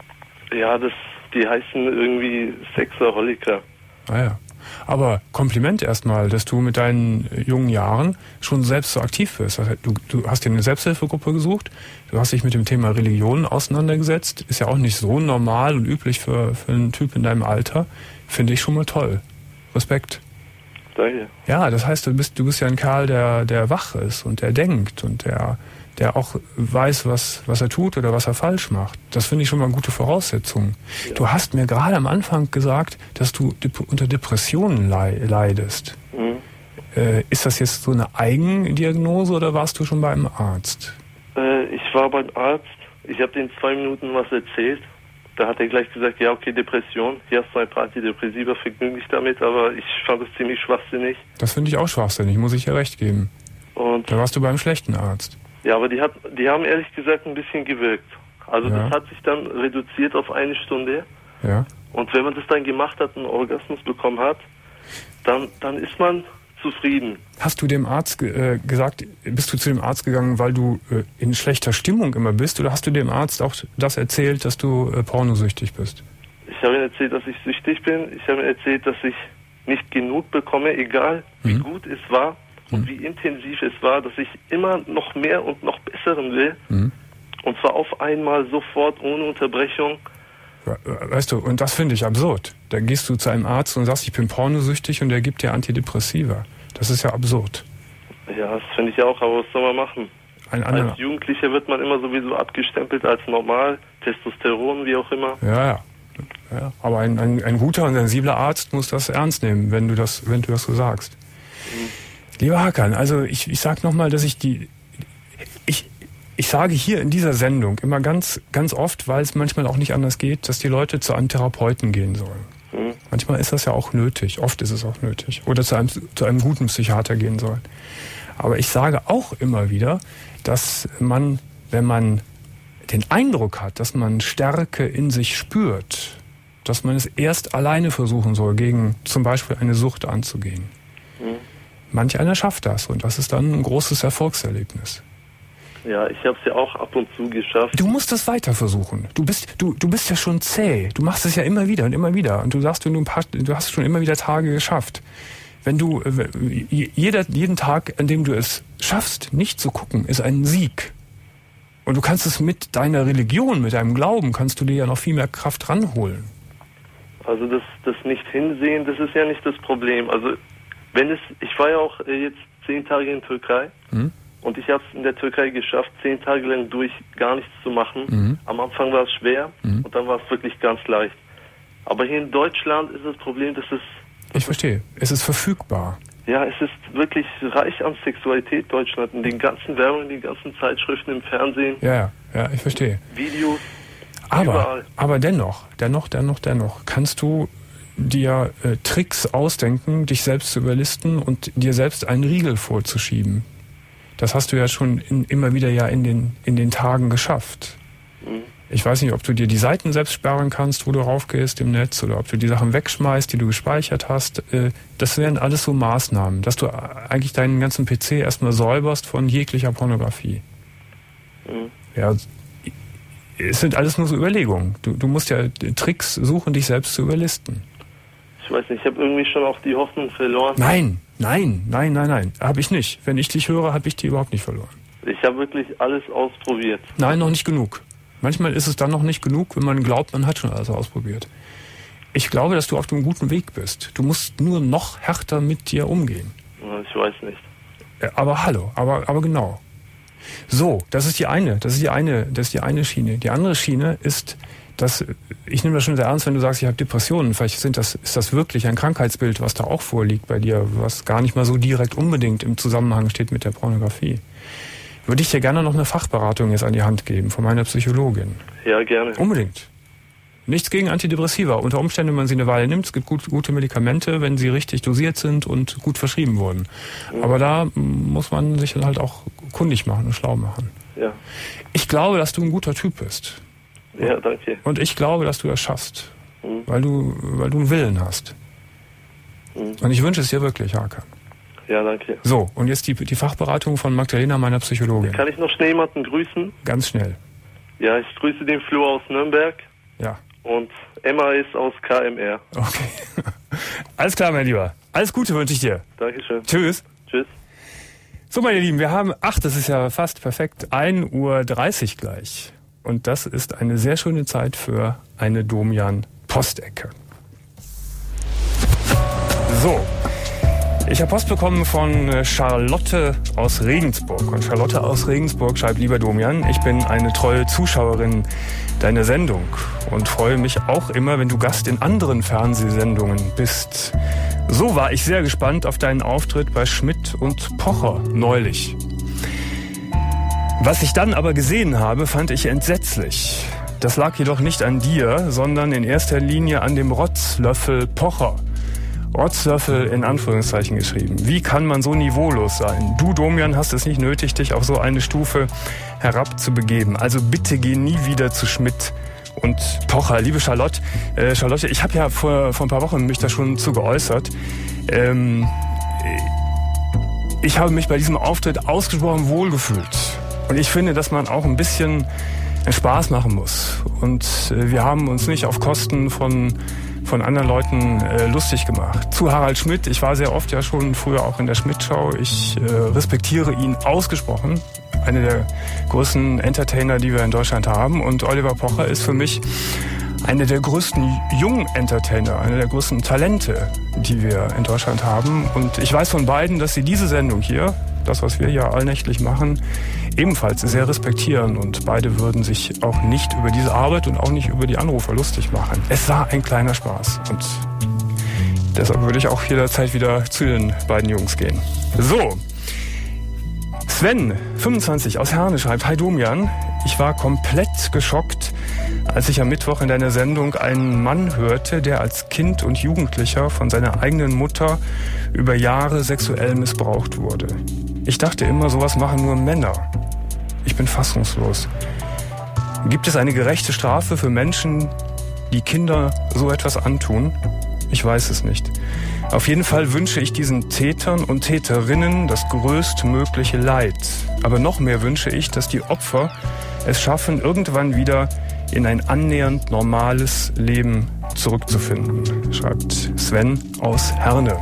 Ja, das, die heißen irgendwie Sexaholiker. Ah ja. Aber Kompliment erstmal, dass du mit deinen äh, jungen Jahren schon selbst so aktiv bist. Das heißt, Du, du hast dir eine Selbsthilfegruppe gesucht, du hast dich mit dem Thema Religion auseinandergesetzt. Ist ja auch nicht so normal und üblich für, für einen Typ in deinem Alter. Finde ich schon mal toll. Respekt. Danke. Ja, das heißt, du bist, du bist ja ein Kerl, der, der wach ist und der denkt und der, der auch weiß, was, was er tut oder was er falsch macht. Das finde ich schon mal eine gute Voraussetzung. Ja. Du hast mir gerade am Anfang gesagt, dass du dep- unter Depressionen lei- leidest. Mhm. Äh, ist das jetzt so eine Eigendiagnose oder warst du schon beim Arzt? Äh, ich war beim Arzt, ich habe den zwei Minuten was erzählt. Da hat er gleich gesagt, ja okay, Depression, hier hast du ein paar Antidepressiva, vergnüg dich damit, aber ich fand das ziemlich schwachsinnig. Das finde ich auch schwachsinnig, muss ich ja recht geben. Und Da warst du beim schlechten Arzt. ja, aber die, hat, die haben ehrlich gesagt ein bisschen gewirkt. Also Ja. das hat sich dann reduziert auf eine Stunde. Ja? Und wenn man das dann gemacht hat, einen Orgasmus bekommen hat, dann, dann ist man zufrieden. Hast du dem Arzt ge- äh, gesagt, bist du zu dem Arzt gegangen, weil du äh, in schlechter Stimmung immer bist, oder hast du dem Arzt auch das erzählt, dass du äh, pornosüchtig bist? Ich habe ihm erzählt, dass ich süchtig bin. Ich habe ihm erzählt, dass ich nicht genug bekomme, egal wie Mhm. gut es war und wie intensiv es war, dass ich immer noch mehr und noch Besseren will. Mhm. Und zwar auf einmal, sofort, ohne Unterbrechung. We- Weißt du, und das finde ich absurd. Da gehst du zu einem Arzt und sagst, ich bin pornosüchtig und der gibt dir Antidepressiva. Das ist ja absurd. Ja, das finde ich auch, aber was soll man machen? Ein anderer, Als Jugendlicher wird man immer sowieso abgestempelt als normal, Testosteron, wie auch immer. ja, ja. Ja, aber ein, ein, ein guter und sensibler Arzt muss das ernst nehmen, wenn du das, wenn du das so sagst. Mhm. Lieber Hakan, also ich, ich sag nochmal, dass ich die, ich, ich sage hier in dieser Sendung immer ganz, ganz oft, weil es manchmal auch nicht anders geht, dass die Leute zu einem Therapeuten gehen sollen. Mhm. Manchmal ist das ja auch nötig, oft ist es auch nötig. Oder zu einem, zu einem guten Psychiater gehen sollen. Aber ich sage auch immer wieder, dass man, wenn man den Eindruck hat, dass man Stärke in sich spürt, dass man es erst alleine versuchen soll, gegen zum Beispiel eine Sucht anzugehen. Mhm. Manch einer schafft das und das ist dann ein großes Erfolgserlebnis. Ja, ich habe es ja auch ab und zu geschafft. Du musst das weiter versuchen. Du bist, du, du bist ja schon zäh. Du machst es ja immer wieder und immer wieder. Und du sagst, wenn du ein paar, du hast schon immer wieder Tage geschafft. Wenn du jeder, jeden Tag, an dem du es schaffst, nicht zu gucken, ist ein Sieg. Und du kannst es mit deiner Religion, mit deinem Glauben, kannst du dir ja noch viel mehr Kraft ranholen. Also das, das nicht hinsehen, das ist ja nicht das Problem. Also wenn es, ich war ja auch jetzt zehn Tage in der Türkei hm? und ich habe es in der Türkei geschafft, zehn Tage lang durch gar nichts zu machen. Mhm. Am Anfang war es schwer mhm. und dann war es wirklich ganz leicht. Aber hier in Deutschland ist das Problem, dass es... Ich verstehe. Es ist verfügbar. Ja, es ist wirklich reich an Sexualität, Deutschland. In den ganzen Werbungen, in den ganzen Zeitschriften, im Fernsehen. Ja, ja, ich verstehe. Videos. Aber, überall. aber dennoch, dennoch, dennoch, dennoch, kannst du dir äh, Tricks ausdenken, dich selbst zu überlisten und dir selbst einen Riegel vorzuschieben. Das hast du ja schon in, immer wieder ja in den, in den Tagen geschafft. Mhm. Ich weiß nicht, ob du dir die Seiten selbst sperren kannst, wo du raufgehst im Netz, oder ob du die Sachen wegschmeißt, die du gespeichert hast. Das wären alles so Maßnahmen, dass du eigentlich deinen ganzen P C erstmal säuberst von jeglicher Pornografie. Mhm. Ja, es sind alles nur so Überlegungen. Du, du musst ja Tricks suchen, dich selbst zu überlisten. Ich weiß nicht, ich habe irgendwie schon auch die Hoffnung verloren. Nein, nein, nein, nein, nein, habe ich nicht. Wenn ich dich höre, habe ich die überhaupt nicht verloren. Ich habe wirklich alles ausprobiert. Nein, noch nicht genug. Manchmal ist es dann noch nicht genug, wenn man glaubt, man hat schon alles ausprobiert. Ich glaube, dass du auf dem guten Weg bist. Du musst nur noch härter mit dir umgehen. Ich weiß nicht. Aber hallo, aber, aber genau. So, das ist die eine, das ist die eine, das ist die eine Schiene. Die andere Schiene ist, dass, ich nehme das schon sehr ernst, wenn du sagst, ich habe Depressionen. Vielleicht sind das, ist das wirklich ein Krankheitsbild, was da auch vorliegt bei dir, was gar nicht mal so direkt unbedingt im Zusammenhang steht mit der Pornografie. Würde ich dir gerne noch eine Fachberatung jetzt an die Hand geben von meiner Psychologin. Ja, gerne. Unbedingt. Nichts gegen Antidepressiva. Unter Umständen, wenn man sie eine Weile nimmt, es gibt gut, gute Medikamente, wenn sie richtig dosiert sind und gut verschrieben wurden. Mhm. Aber da muss man sich dann halt auch kundig machen und schlau machen. Ja. Ich glaube, dass du ein guter Typ bist. Ja, danke. Und ich glaube, dass du das schaffst. Mhm. Weil du, weil du einen Willen hast. Mhm. Und ich wünsche es dir wirklich, Hakan. Ja, danke. So, und jetzt die, die Fachberatung von Magdalena, meiner Psychologin. Kann ich noch schnell jemanden grüßen? Ganz schnell. Ja, ich grüße den Flo aus Nürnberg. Ja. Und Emma ist aus K M R. Okay. Alles klar, mein Lieber. Alles Gute wünsche ich dir. Dankeschön. Tschüss. Tschüss. So, meine Lieben, wir haben, ach, das ist ja fast perfekt, ein Uhr dreißig gleich. Und das ist eine sehr schöne Zeit für eine Domian-Postecke. So. Ich habe Post bekommen von Charlotte aus Regensburg. Und Charlotte aus Regensburg schreibt: Lieber Domian, ich bin eine treue Zuschauerin deiner Sendung und freue mich auch immer, wenn du Gast in anderen Fernsehsendungen bist. So war ich sehr gespannt auf deinen Auftritt bei Schmidt und Pocher neulich. Was ich dann aber gesehen habe, fand ich entsetzlich. Das lag jedoch nicht an dir, sondern in erster Linie an dem Rotzlöffel Pocher. Rotzlöffel in Anführungszeichen geschrieben. Wie kann man so niveaulos sein? Du, Domian, hast es nicht nötig, dich auf so eine Stufe herabzubegeben. Also bitte geh nie wieder zu Schmidt und Pocher. Liebe Charlotte, äh, Charlotte, ich habe ja vor, vor ein paar Wochen mich da schon zu geäußert. Ähm, ich habe mich bei diesem Auftritt ausgesprochen wohlgefühlt. Und ich finde, dass man auch ein bisschen Spaß machen muss. Und äh, wir haben uns nicht auf Kosten von von anderen Leuten äh, lustig gemacht. Zu Harald Schmidt, ich war sehr oft ja schon früher auch in der Schmidt-Show. Ich äh, respektiere ihn ausgesprochen. Einer der größten Entertainer, die wir in Deutschland haben. Und Oliver Pocher ist für mich einer der größten jungen Entertainer, einer der größten Talente, die wir in Deutschland haben. Und ich weiß von beiden, dass sie diese Sendung hier, das, was wir hier allnächtlich machen, ebenfalls sehr respektieren. Und beide würden sich auch nicht über diese Arbeit und auch nicht über die Anrufer lustig machen. Es war ein kleiner Spaß. Und deshalb würde ich auch jederzeit wieder zu den beiden Jungs gehen. So. Sven, fünfundzwanzig, aus Herne schreibt: Hi Domian, ich war komplett geschockt, als ich am Mittwoch in deiner Sendung einen Mann hörte, der als Kind und Jugendlicher von seiner eigenen Mutter über Jahre sexuell missbraucht wurde. Ich dachte immer, sowas machen nur Männer. Ich bin fassungslos. Gibt es eine gerechte Strafe für Menschen, die Kinder so etwas antun? Ich weiß es nicht. Auf jeden Fall wünsche ich diesen Tätern und Täterinnen das größtmögliche Leid. Aber noch mehr wünsche ich, dass die Opfer es schaffen, irgendwann wieder in ein annähernd normales Leben zurückzufinden, schreibt Sven aus Herne.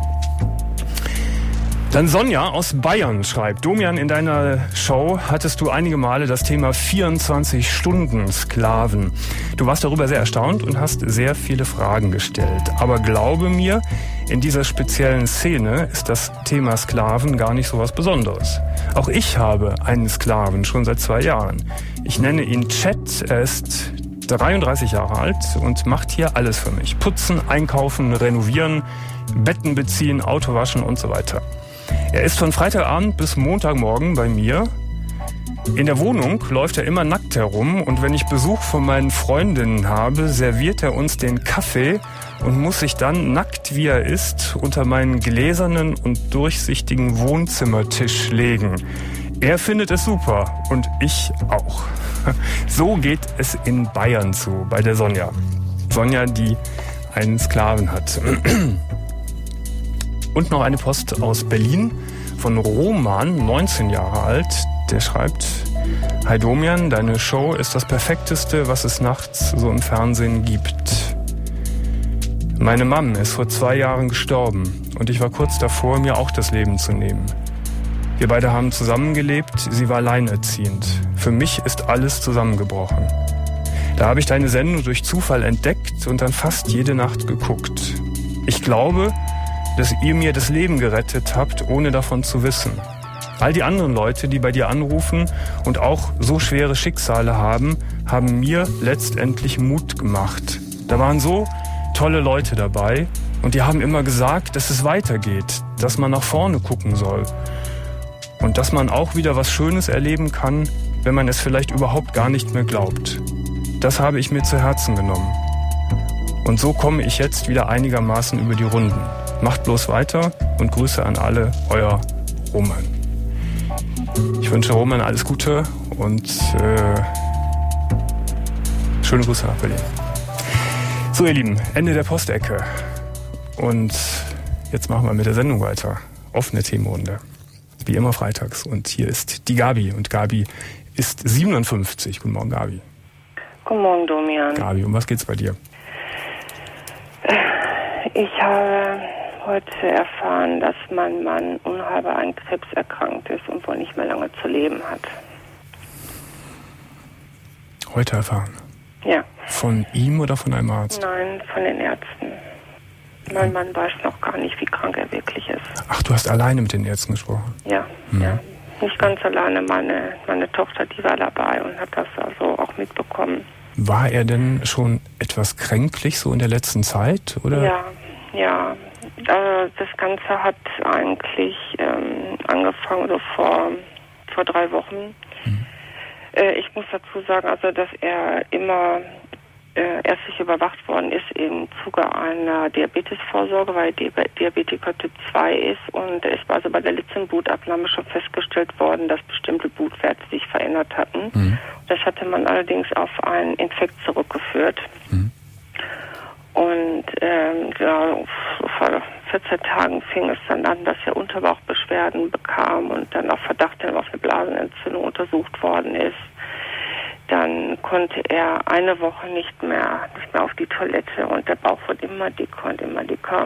Dann Sonja aus Bayern schreibt: Domian, in deiner Show hattest du einige Male das Thema vierundzwanzig-Stunden-Sklaven. Du warst darüber sehr erstaunt und hast sehr viele Fragen gestellt. Aber glaube mir, in dieser speziellen Szene ist das Thema Sklaven gar nicht so was Besonderes. Auch ich habe einen Sklaven schon seit zwei Jahren. Ich nenne ihn Chat, er ist dreiunddreißig Jahre alt und macht hier alles für mich. Putzen, einkaufen, renovieren, Betten beziehen, Auto waschen und so weiter. Er ist von Freitagabend bis Montagmorgen bei mir. In der Wohnung läuft er immer nackt herum und wenn ich Besuch von meinen Freundinnen habe, serviert er uns den Kaffee und muss sich dann, nackt wie er ist, unter meinen gläsernen und durchsichtigen Wohnzimmertisch legen. Er findet es super und ich auch. So geht es in Bayern zu, bei der Sonja. Sonja, die einen Sklaven hat. Und noch eine Post aus Berlin von Roman, neunzehn Jahre alt. Der schreibt: Hi Domian, deine Show ist das Perfekteste, was es nachts so im Fernsehen gibt. Meine Mom ist vor zwei Jahren gestorben und ich war kurz davor, mir auch das Leben zu nehmen. Wir beide haben zusammengelebt, sie war alleinerziehend. Für mich ist alles zusammengebrochen. Da habe ich deine Sendung durch Zufall entdeckt und dann fast jede Nacht geguckt. Ich glaube, dass ihr mir das Leben gerettet habt, ohne davon zu wissen. All die anderen Leute, die bei dir anrufen und auch so schwere Schicksale haben, haben mir letztendlich Mut gemacht. Da waren so tolle Leute dabei und die haben immer gesagt, dass es weitergeht, dass man nach vorne gucken soll und dass man auch wieder was Schönes erleben kann, wenn man es vielleicht überhaupt gar nicht mehr glaubt. Das habe ich mir zu Herzen genommen. Und so komme ich jetzt wieder einigermaßen über die Runden. Macht bloß weiter und Grüße an alle, euer Roman. Ich wünsche Roman alles Gute und äh, schöne Grüße nach Berlin. So ihr Lieben, Ende der Postecke. Und jetzt machen wir mit der Sendung weiter. Offene Themenrunde. Wie immer freitags. Und hier ist die Gabi. Und Gabi ist siebenundfünfzig. Guten Morgen, Gabi. Guten Morgen, Domian. Gabi, um was geht's bei dir? Ich habe heute erfahren, dass mein Mann unheilbar an Krebs erkrankt ist und wohl nicht mehr lange zu leben hat. Heute erfahren? Ja. Von ihm oder von einem Arzt? Nein, von den Ärzten. Mein Mann weiß noch gar nicht, wie krank er wirklich ist. Ach, du hast alleine mit den Ärzten gesprochen? Ja, mhm. ja. Nicht ganz alleine. Meine, meine Tochter, die war dabei und hat das also auch mitbekommen. War er denn schon etwas kränklich so in der letzten Zeit, oder? Ja, ja. Also das Ganze hat eigentlich ähm, angefangen so vor, vor drei Wochen. Mhm. Äh, ich muss dazu sagen, also dass er immer äh, ärztlich überwacht worden ist im Zuge einer Diabetesvorsorge, weil er Diabetiker Typ zwei ist und es war also bei der letzten Blutabnahme schon festgestellt worden, dass bestimmte Blutwerte sich verändert hatten. Mhm. Das hatte man allerdings auf einen Infekt zurückgeführt. Mhm. Und ähm, ja, vor vierzehn Tagen fing es dann an, dass er Unterbauchbeschwerden bekam und dann auf Verdacht hin auf eine Blasenentzündung untersucht worden ist. Dann konnte er eine Woche nicht mehr, nicht mehr auf die Toilette und der Bauch wurde immer dicker und immer dicker.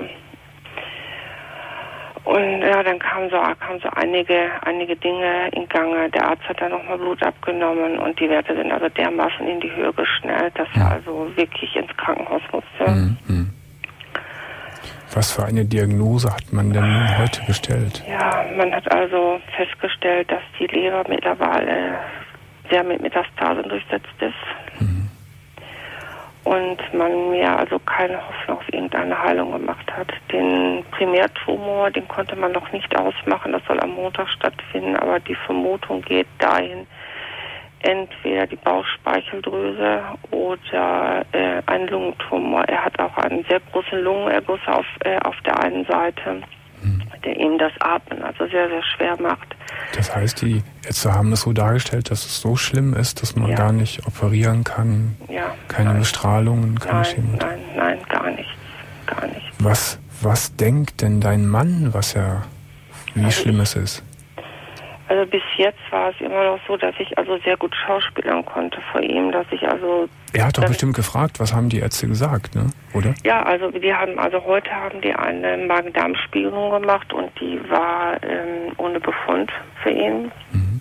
Und ja, dann kamen so, kamen so einige, einige Dinge in Gange. Der Arzt hat dann nochmal Blut abgenommen und die Werte sind also dermaßen in die Höhe geschnellt, dass er also wirklich ins Krankenhaus musste. Mhm. Was für eine Diagnose hat man denn heute gestellt? Ja, man hat also festgestellt, dass die Leber mittlerweile sehr mit Metastasen durchsetzt ist. Mhm. und man mir also keine Hoffnung auf irgendeine Heilung gemacht hat. Den Primärtumor, den konnte man noch nicht ausmachen, das soll am Montag stattfinden, aber die Vermutung geht dahin, entweder die Bauchspeicheldrüse oder äh, ein Lungentumor. Er hat auch einen sehr großen Lungenerguss auf, äh, auf der einen Seite, hm. der ihm das Atmen also sehr, sehr schwer macht. Das heißt, die Ärzte haben es so dargestellt, dass es so schlimm ist, dass man ja. gar nicht operieren kann, ja, keine nein. Bestrahlungen, keine nein, Chemotherapie. Nein, nein, gar nichts, gar nichts. Was, was denkt denn dein Mann, was er, wie also schlimm ich, es ist? Also bis jetzt war es immer noch so, dass ich also sehr gut schauspielern konnte vor ihm, dass ich also... Er hat doch bestimmt gefragt, was haben die Ärzte gesagt, ne? Oder? Ja, also die haben, also heute haben die eine Magen-Darm-Spiegelung gemacht und die war ähm, ohne Befund für ihn. Mhm.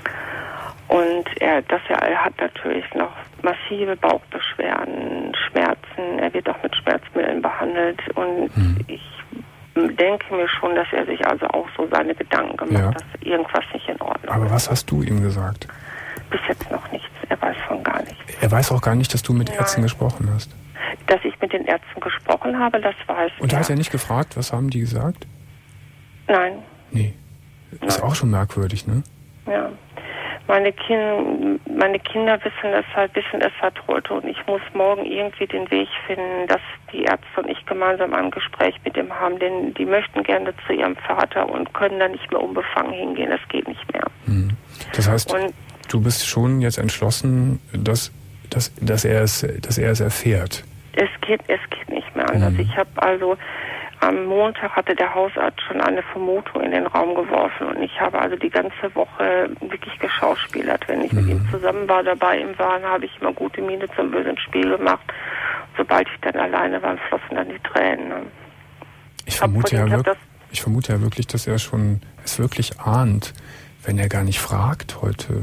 Und er, das er, er hat natürlich noch massive Bauchbeschwerden, Schmerzen, er wird auch mit Schmerzmitteln behandelt und mhm. ich denke mir schon, dass er sich also auch so seine Gedanken gemacht hat, ja. dass irgendwas nicht in Ordnung Aber ist. was hast du ihm gesagt? Bis jetzt noch nichts. Er weiß von gar nichts. Er weiß auch gar nicht, dass du mit Nein. Ärzten gesprochen hast? Dass ich mit den Ärzten gesprochen habe, das weiß Und er. hat er nicht gefragt, was haben die gesagt? Nein. Nee. Ist Nein. auch schon merkwürdig, ne? Ja. Meine, kind, meine Kinder wissen es halt, wissen es halt heute und ich muss morgen irgendwie den Weg finden, dass die Ärzte und ich gemeinsam ein Gespräch mit ihm haben, denn die möchten gerne zu ihrem Vater und können da nicht mehr unbefangen hingehen, das geht nicht mehr. Hm. Das heißt, und du bist schon jetzt entschlossen, dass, dass, dass, er, es, dass er es erfährt? Es geht, es geht nicht mehr anders. Hm. Ich habe also... Am Montag hatte der Hausarzt schon eine Vermutung in den Raum geworfen und ich habe also die ganze Woche wirklich geschauspielert. Wenn ich mhm. mit ihm zusammen war, dabei ihm war, habe ich immer gute Miene zum bösen Spiel gemacht. Sobald ich dann alleine war, flossen dann die Tränen. Ne? Ich, vermute ja wirklich, ich vermute ja wirklich, dass er schon es wirklich ahnt, wenn er gar nicht fragt heute.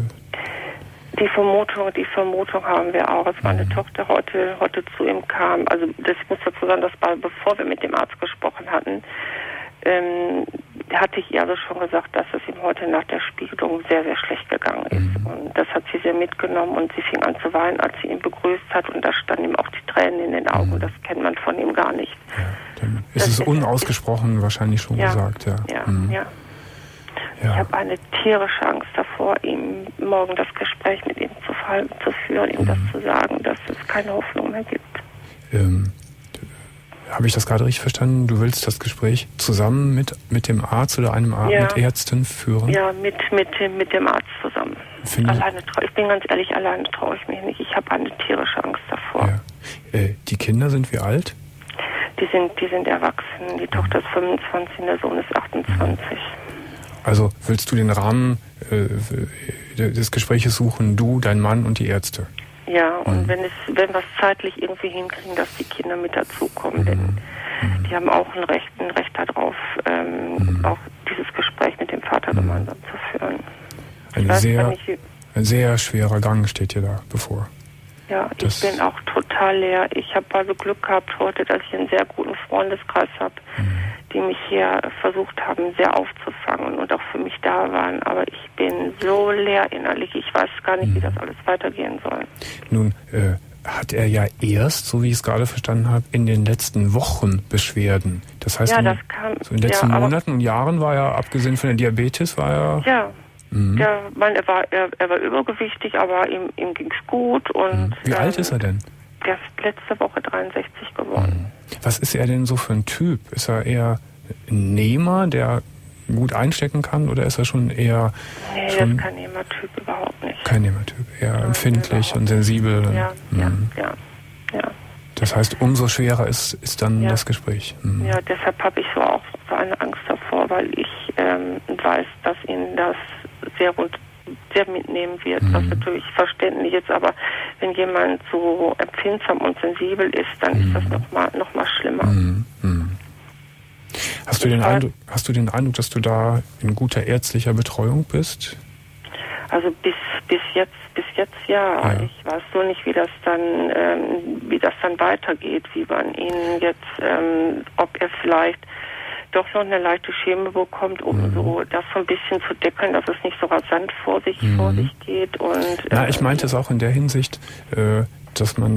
Die Vermutung, die Vermutung haben wir auch, als meine mhm. Tochter heute, heute zu ihm kam. Also das muss dazu sagen, dass bei, bevor wir mit dem Arzt gesprochen hatten, ähm, hatte ich ihr also schon gesagt, dass es ihm heute nach der Spiegelung sehr, sehr schlecht gegangen ist. Mhm. Und das hat sie sehr mitgenommen und sie fing an zu weinen, als sie ihn begrüßt hat. Und da standen ihm auch die Tränen in den Augen. Mhm. Das kennt man von ihm gar nicht. Ja, dann ist das es ist unausgesprochen wahrscheinlich schon ja, gesagt. Ja, ja. Mhm. ja. Ja. Ich habe eine tierische Angst davor, ihm morgen das Gespräch mit ihm zu, zu führen, ihm mhm. das zu sagen, dass es keine Hoffnung mehr gibt. Ähm, habe ich das gerade richtig verstanden? Du willst das Gespräch zusammen mit, mit dem Arzt oder einem Arzt, ja. mit Ärzten führen? Ja, mit, mit, mit dem Arzt zusammen. Finde alleine trau- ich bin ganz ehrlich, alleine traue ich mich nicht. Ich habe eine tierische Angst davor. Ja. Äh, die Kinder sind wie alt? Die sind, die sind erwachsen. Die Tochter ist fünfundzwanzig, der Sohn ist achtundzwanzig. Also willst du den Rahmen äh, des Gespräches suchen, du, dein Mann und die Ärzte? Ja, und mhm. wenn es, wenn wir es zeitlich irgendwie hinkriegen, dass die Kinder mit dazukommen, mhm. denn mhm. die haben auch ein Recht, ein Recht darauf, ähm, mhm. auch dieses Gespräch mit dem Vater mhm. gemeinsam zu führen. Ein sehr, nicht, ein sehr schwerer Gang steht dir da bevor. Ja, das ich bin auch total leer. Ich habe also Glück gehabt heute, dass ich einen sehr guten Freundeskreis habe, mhm. die mich hier versucht haben, sehr aufzufangen und auch für mich da waren. Aber ich bin so leer innerlich. Ich weiß gar nicht, mhm. wie das alles weitergehen soll. Nun, äh, hat er ja erst, so wie ich es gerade verstanden habe, in den letzten Wochen Beschwerden. Das heißt, ja, in, das kam, so in den letzten ja, Monaten und Jahren war er, abgesehen von der Diabetes, war er... Ja. Mhm. Der Mann, er war, er, er war übergewichtig, aber ihm, ihm ging es gut. Und, mhm. Wie ähm, alt ist er denn? Der ist letzte Woche dreiundsechzig geworden. Mhm. Was ist er denn so für ein Typ? Ist er eher ein Nehmer, der gut einstecken kann, oder ist er schon eher... Nee, schon der ist kein Nehmertyp, überhaupt nicht. Kein Nehmertyp, eher Nein, empfindlich und sensibel. Ja, mhm. ja, ja, ja. Das heißt, umso schwerer ist, ist dann ja. das Gespräch. Mhm. Ja, deshalb habe ich so auch so eine Angst davor, weil ich ähm, weiß, dass ihn das sehr rund, sehr mitnehmen wird, mhm. was natürlich verständlich ist, aber wenn jemand so empfindsam und sensibel ist, dann mhm. ist das nochmal noch mal schlimmer. Mhm. Mhm. Hast du den Eindruck, hast du den Eindruck, dass du da in guter ärztlicher Betreuung bist? Also bis bis jetzt bis jetzt ja. ja. Ich weiß so nicht, wie das dann ähm, wie das dann weitergeht, wie man ihn jetzt, ähm, ob er vielleicht doch noch eine leichte Chemo bekommt, um mhm. so das so ein bisschen zu deckeln, dass es nicht so rasant vor sich, mhm. vor sich geht. Und, Na, äh, ich meinte es auch in der Hinsicht, äh, dass man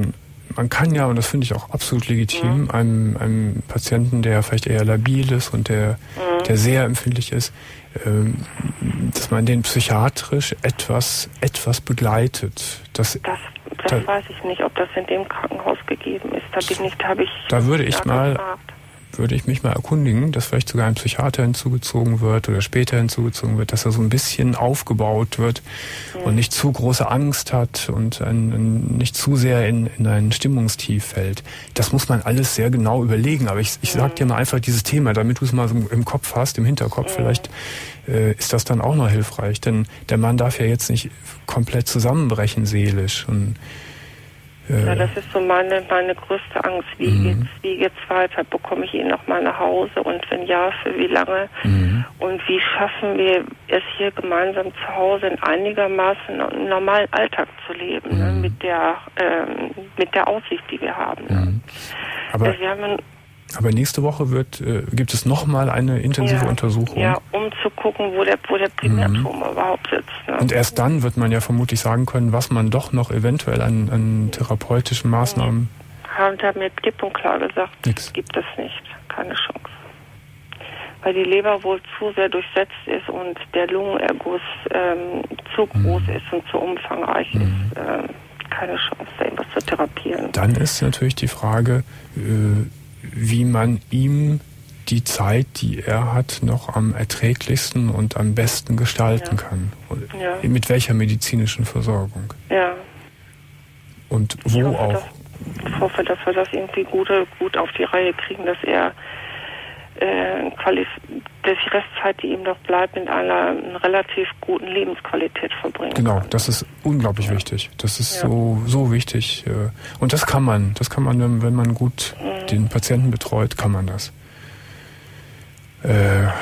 man kann ja, und das finde ich auch absolut legitim, mhm. einem, einem Patienten, der vielleicht eher labil ist und der, mhm. der sehr empfindlich ist, ähm, dass man den psychiatrisch etwas, etwas begleitet. Das, das, das da, weiß ich nicht, ob das in dem Krankenhaus gegeben ist. Da bin ich, da habe ich. Da würde ich mal. Gefragt. würde ich mich mal erkundigen, dass vielleicht sogar ein Psychiater hinzugezogen wird oder später hinzugezogen wird, dass er so ein bisschen aufgebaut wird mhm. und nicht zu große Angst hat und ein, ein, nicht zu sehr in, in ein Stimmungstief fällt. Das muss man alles sehr genau überlegen, aber ich, ich sag dir mal einfach dieses Thema, damit du es mal so im Kopf hast, im Hinterkopf, mhm. vielleicht äh, ist das dann auch noch hilfreich, denn der Mann darf ja jetzt nicht komplett zusammenbrechen seelisch und ja, das ist so meine, meine größte Angst. Wie mhm. geht's, wie geht's weiter? Bekomme ich ihn noch mal nach Hause? Und wenn ja, für wie lange? Mhm. Und wie schaffen wir es hier gemeinsam zu Hause in einigermaßen einen normalen Alltag zu leben, mhm. ne? mit der ähm, mit der Aussicht, die wir haben. Ne? Mhm. Aber also wir haben ein, Aber nächste Woche wird, äh, gibt es nochmal eine intensive ja, Untersuchung. Ja, um zu gucken, wo der, wo der Primärtumor mhm. überhaupt sitzt. Ne? Und erst dann wird man ja vermutlich sagen können, was man doch noch eventuell an, an therapeutischen Maßnahmen... Haben da mir klipp und klar gesagt, Nix. Gibt es nicht. Keine Chance. Weil die Leber wohl zu sehr durchsetzt ist und der Lungenerguss ähm, zu groß mhm. ist und zu umfangreich mhm. ist. Ähm, keine Chance, da irgendwas zu therapieren. Dann ist natürlich die Frage... Äh, wie man ihm die Zeit, die er hat, noch am erträglichsten und am besten gestalten ja. kann. Ja. Mit welcher medizinischen Versorgung. Ja. Und wo ich hoffe, auch. Dass, ich hoffe, dass wir das irgendwie gut, gut auf die Reihe kriegen, dass er äh, Qualif- dass die Restzeit, die ihm noch bleibt, mit einer relativ guten Lebensqualität verbringen Genau, kann. das ist unglaublich ja. wichtig. Das ist ja. so so wichtig. Und das kann man. Das kann man, wenn man gut mhm. den Patienten betreut, kann man das. Äh,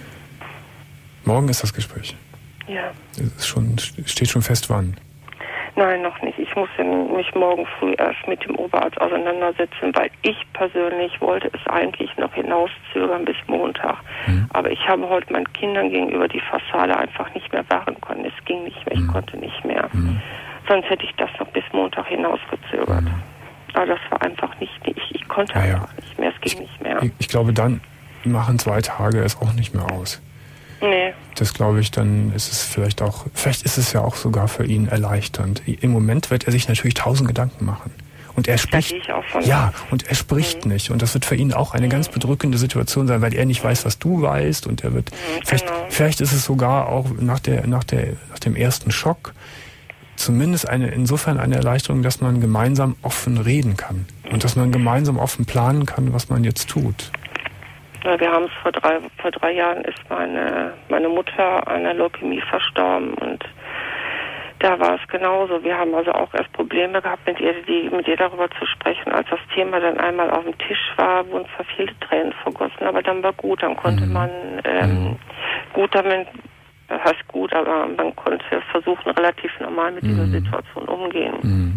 morgen ist das Gespräch. Ja. Es ist schon, steht schon fest, wann. Nein, noch nicht. Ich muss mich morgen früh erst mit dem Oberarzt auseinandersetzen, weil ich persönlich wollte es eigentlich noch hinauszögern bis Montag. Mhm. Aber ich habe heute meinen Kindern gegenüber die Fassade einfach nicht mehr wahren können. Es ging nicht mehr, ich mhm. konnte nicht mehr. Mhm. Sonst hätte ich das noch bis Montag hinausgezögert. Mhm. Aber das war einfach nicht, ich, ich konnte ja, einfach ja. nicht mehr, es ging ich, nicht mehr. Ich, ich glaube, dann machen zwei Tage es auch nicht mehr aus. Nee. Das glaube ich, dann ist es vielleicht auch, vielleicht ist es ja auch sogar für ihn erleichternd. Im Moment wird er sich natürlich tausend Gedanken machen. Und er spricht, ich auch von ja, und er spricht mhm. nicht. Und das wird für ihn auch eine mhm. ganz bedrückende Situation sein, weil er nicht weiß, was du weißt. Und er wird, mhm, vielleicht, genau. vielleicht ist es sogar auch nach der, nach der, nach dem ersten Schock zumindest eine, insofern eine Erleichterung, dass man gemeinsam offen reden kann. Und dass man gemeinsam offen planen kann, was man jetzt tut. Wir haben es vor drei, vor drei Jahren ist meine, meine Mutter an einer Leukämie verstorben und da war es genauso. Wir haben also auch erst Probleme gehabt, mit ihr, die, mit ihr darüber zu sprechen. Als das Thema dann einmal auf dem Tisch war, wurden zwar viele Tränen vergossen, aber dann war gut. Dann konnte mhm. man ähm, mhm. gut damit, das heißt gut, aber man konnte versuchen, relativ normal mit mhm. dieser Situation umgehen. Mhm.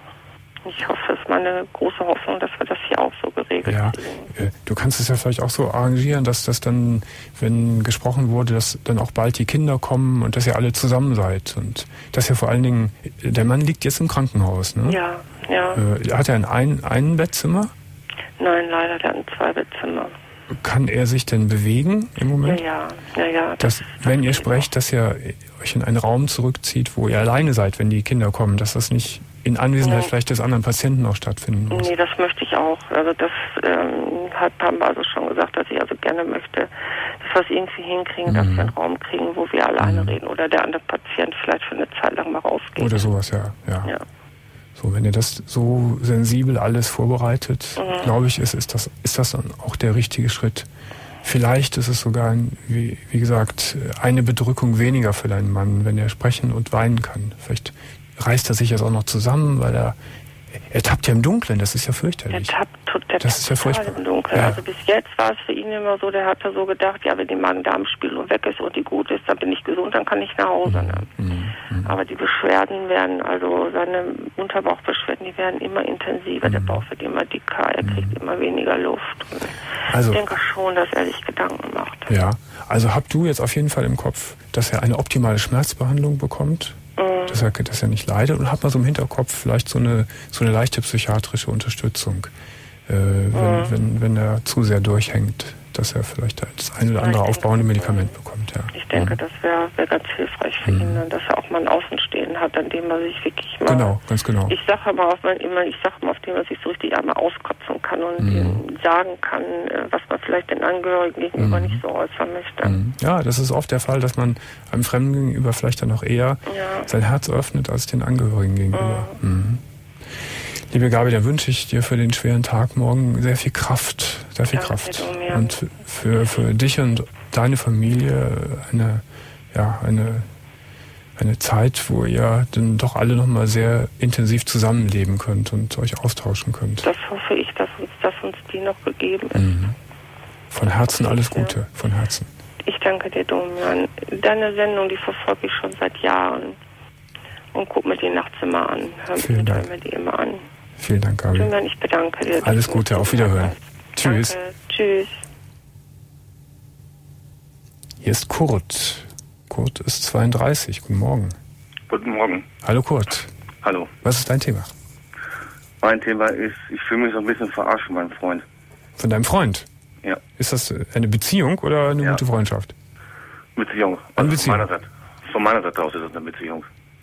Ich hoffe, es ist meine große Hoffnung, dass wir das hier auch so geregelt ja, kriegen. Du kannst es ja vielleicht auch so arrangieren, dass das dann, wenn gesprochen wurde, dass dann auch bald die Kinder kommen und dass ihr alle zusammen seid. Und dass ja vor allen Dingen, der Mann liegt jetzt im Krankenhaus, ne? Ja, ja. Äh, hat er ein, ein, ein Bettzimmer? Nein, leider, der hat ein Zwei-Bettzimmer. Kann er sich denn bewegen im Moment? Ja, ja, ja. ja dass, das, wenn ihr sprecht, dass ihr euch in einen Raum zurückzieht, wo ihr alleine seid, wenn die Kinder kommen, dass das nicht in Anwesenheit nee. vielleicht des anderen Patienten auch stattfinden muss. Nee, das möchte ich auch. Also das ähm, hat, haben wir also schon gesagt, dass ich also gerne möchte, dass wir es irgendwie hinkriegen, mhm. dass wir einen Raum kriegen, wo wir alleine mhm. reden oder der andere Patient vielleicht für eine Zeit lang mal rausgeht. Oder sowas, ja. ja. ja. So, wenn ihr das so sensibel alles vorbereitet, mhm. glaube ich, ist, ist, das, ist das dann auch der richtige Schritt. Vielleicht ist es sogar, ein, wie, wie gesagt, eine Bedrückung weniger für deinen Mann, wenn er sprechen und weinen kann. Vielleicht reißt er sich jetzt auch noch zusammen, weil er er tappt ja im Dunkeln, das ist ja fürchterlich. Er tappt, der das ist ja furchtbar. Im Dunkeln. Ja. Also bis jetzt war es für ihn immer so, der hatte so gedacht, ja, wenn die Magen-Darm-Spiegelung weg ist und die gut ist, dann bin ich gesund, dann kann ich nach Hause. Ne? Mhm. Mhm. Aber die Beschwerden werden, also seine Unterbauchbeschwerden, die werden immer intensiver, mhm. der Bauch wird immer dicker, er kriegt mhm. immer weniger Luft. Und also, ich denke schon, dass er sich Gedanken macht. Ja, also habt du jetzt auf jeden Fall im Kopf, dass er eine optimale Schmerzbehandlung bekommt? Mhm. dass, er, dass er nicht leidet und hat mal so im Hinterkopf vielleicht so eine, so eine leichte psychiatrische Unterstützung, äh, wenn, mhm. wenn, wenn er zu sehr durchhängt, dass er vielleicht das ein oder andere aufbauende Medikament bekommt. Ja. Ich denke, mhm. das wäre wär ganz hilfreich für mhm. ihn, ne? Dass er auch mal ein Außenstehen hat, an dem er sich wirklich mal... Genau, ganz genau. Ich sage mal, auf, immer, ich sag mal, auf dem er sich so richtig einmal auskotzen kann und mhm. ihm sagen kann, was man vielleicht den Angehörigen gegenüber mhm. nicht so äußern möchte. Mhm. Ja, das ist oft der Fall, dass man einem Fremden gegenüber vielleicht dann auch eher ja. sein Herz öffnet als den Angehörigen gegenüber. Mhm. Mhm. Liebe Gabi, dann wünsche ich dir für den schweren Tag morgen sehr viel Kraft, sehr viel Danke, Kraft. du, Und für, für dich und deine Familie eine, ja, eine, eine Zeit, wo ihr dann doch alle nochmal sehr intensiv zusammenleben könnt und euch austauschen könnt. Das hoffe ich, dass uns, dass uns die noch gegeben ist. Mhm. Von Herzen alles Gute, von Herzen. Ich danke dir, Domian. Deine Sendung, die verfolge ich schon seit Jahren und guck mir die nachts immer an. Hör Vielen Dank. mir die immer an. Vielen Dank, Gabi. Domian, ich bedanke dir. Alles Gute, auf Wiederhören. Tschüss. Danke. Tschüss. Hier ist Kurt. Kurt ist zweiunddreißig. Guten Morgen. Guten Morgen. Hallo Kurt. Hallo. Was ist dein Thema? Mein Thema ist, ich fühle mich so ein bisschen verarscht von meinem Freund. Von deinem Freund? Ja. Ist das eine Beziehung oder eine ja. gute Freundschaft? Beziehung. Eine Also Beziehung. Von meiner Seite. Von meiner Seite aus ist das eine Beziehung.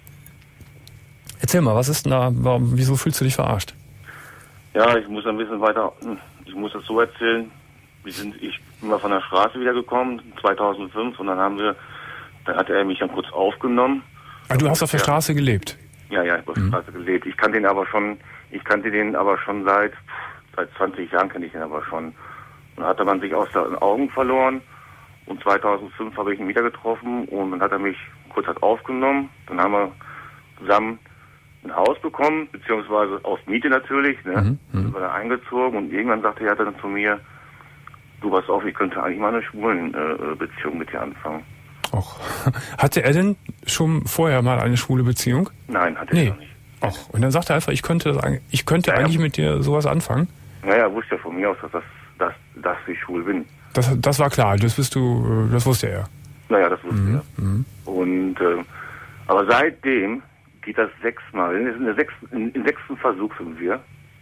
Erzähl mal, was ist denn da, warum, wieso fühlst du dich verarscht? Ja, ich muss ein bisschen weiter, ich muss das so erzählen. Wir sind, ich bin mal von der Straße wiedergekommen, zweitausendfünf, und dann haben wir, dann hat er mich dann kurz aufgenommen. Ah, du hast auf der ja. Straße gelebt? Ja, ja, ich habe auf der mhm. Straße gelebt. Ich kannte ihn aber schon, ich kannte den aber schon seit, seit zwanzig Jahren kenne ich ihn aber schon. Und dann hatte man sich aus den Augen verloren. Und zweitausendfünf habe ich ihn wieder getroffen und dann hat er mich kurz halt aufgenommen. Dann haben wir zusammen ein Haus bekommen, beziehungsweise aus Miete natürlich, ne? Mhm. Dann sind wir da eingezogen und irgendwann sagte er dann zu mir, du pass auf, ich könnte eigentlich mal eine Schwulenbeziehung mit dir anfangen. Och. Hatte er denn schon vorher mal eine schwule Beziehung? Nein, hat er nee. noch nicht. Och. Und dann sagte er einfach, ich könnte das, ich könnte ja, eigentlich ja. mit dir sowas anfangen? Naja, er wusste ja von mir aus, dass, das, dass, dass ich schwul bin. Das, das war klar, das bist du, das wusste er. Naja, das wusste mhm. er. Mhm. Und, äh, aber seitdem geht das sechsmal. In, in, der sechsten, in sechsten Versuch sind wir.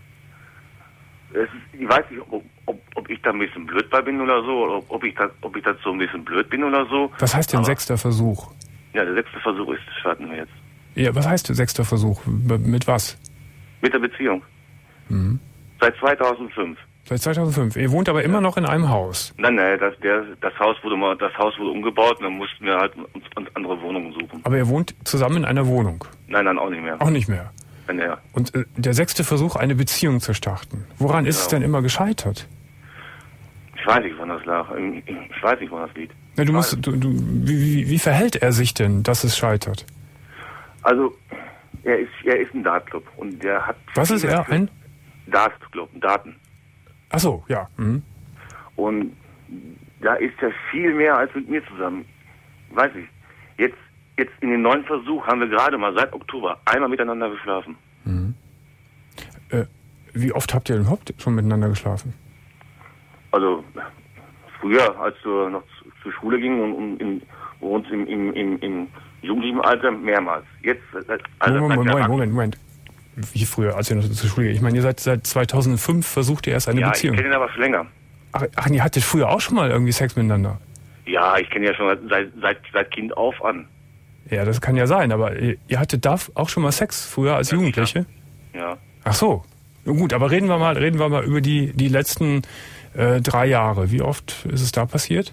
Es ist, ich weiß nicht, ob, ob, ob ich da ein bisschen blöd bei bin oder so, oder ob ich da, ob ich da so ein bisschen blöd bin oder so. Was heißt denn aber, sechster Versuch? Ja, der sechste Versuch ist, starten wir jetzt. Ja, was heißt sechster Versuch? Mit was? Mit der Beziehung. Mhm. Seit zweitausendfünf. Seit zweitausendfünf. Ihr wohnt aber immer noch in einem Haus? Nein, nein, das, der, das Haus wurde mal, das Haus wurde umgebaut und dann mussten wir halt uns, uns andere Wohnungen suchen. Aber ihr wohnt zusammen in einer Wohnung? Nein, nein, auch nicht mehr. Auch nicht mehr? Nein, ja. Und äh, der sechste Versuch, eine Beziehung zu starten. Woran ist genau. es denn immer gescheitert? Ich weiß nicht, wann das lag. Ich weiß nicht, wann das liegt. Na, du musst, du, du, wie, wie verhält er sich denn, dass es scheitert? Also, er ist, er ist ein Dartclub und der hat... Was ist er? Ein? Dartclub, Daten. Ach so, ja. Mhm. Und da ist er viel mehr als mit mir zusammen. Weiß ich. Jetzt, jetzt in den neuen Versuch haben wir gerade mal seit Oktober einmal miteinander geschlafen. Mhm. Äh, wie oft habt ihr denn überhaupt schon miteinander geschlafen? Also, früher, als wir noch zu, zur Schule gingen und, und in, bei uns im, im, im, im jugendlichen Alter mehrmals. Jetzt, also Moment, Moment, Moment, Moment. Wie früher, als ihr noch zur Schule ging? Ich meine, ihr seid seit zweitausendfünf versucht ihr erst eine ja, Beziehung. Ja, ich kenne ihn aber schon länger. Ach, ach, ihr hattet früher auch schon mal irgendwie Sex miteinander? Ja, ich kenne ihn ja schon seit, seit, seit Kind auf an. Ja, das kann ja sein, aber ihr, ihr hattet da auch schon mal Sex früher als ja, Jugendliche? Ja. Ach so. Na gut, aber reden wir mal, reden wir mal über die, die letzten äh, drei Jahre. Wie oft ist es da passiert?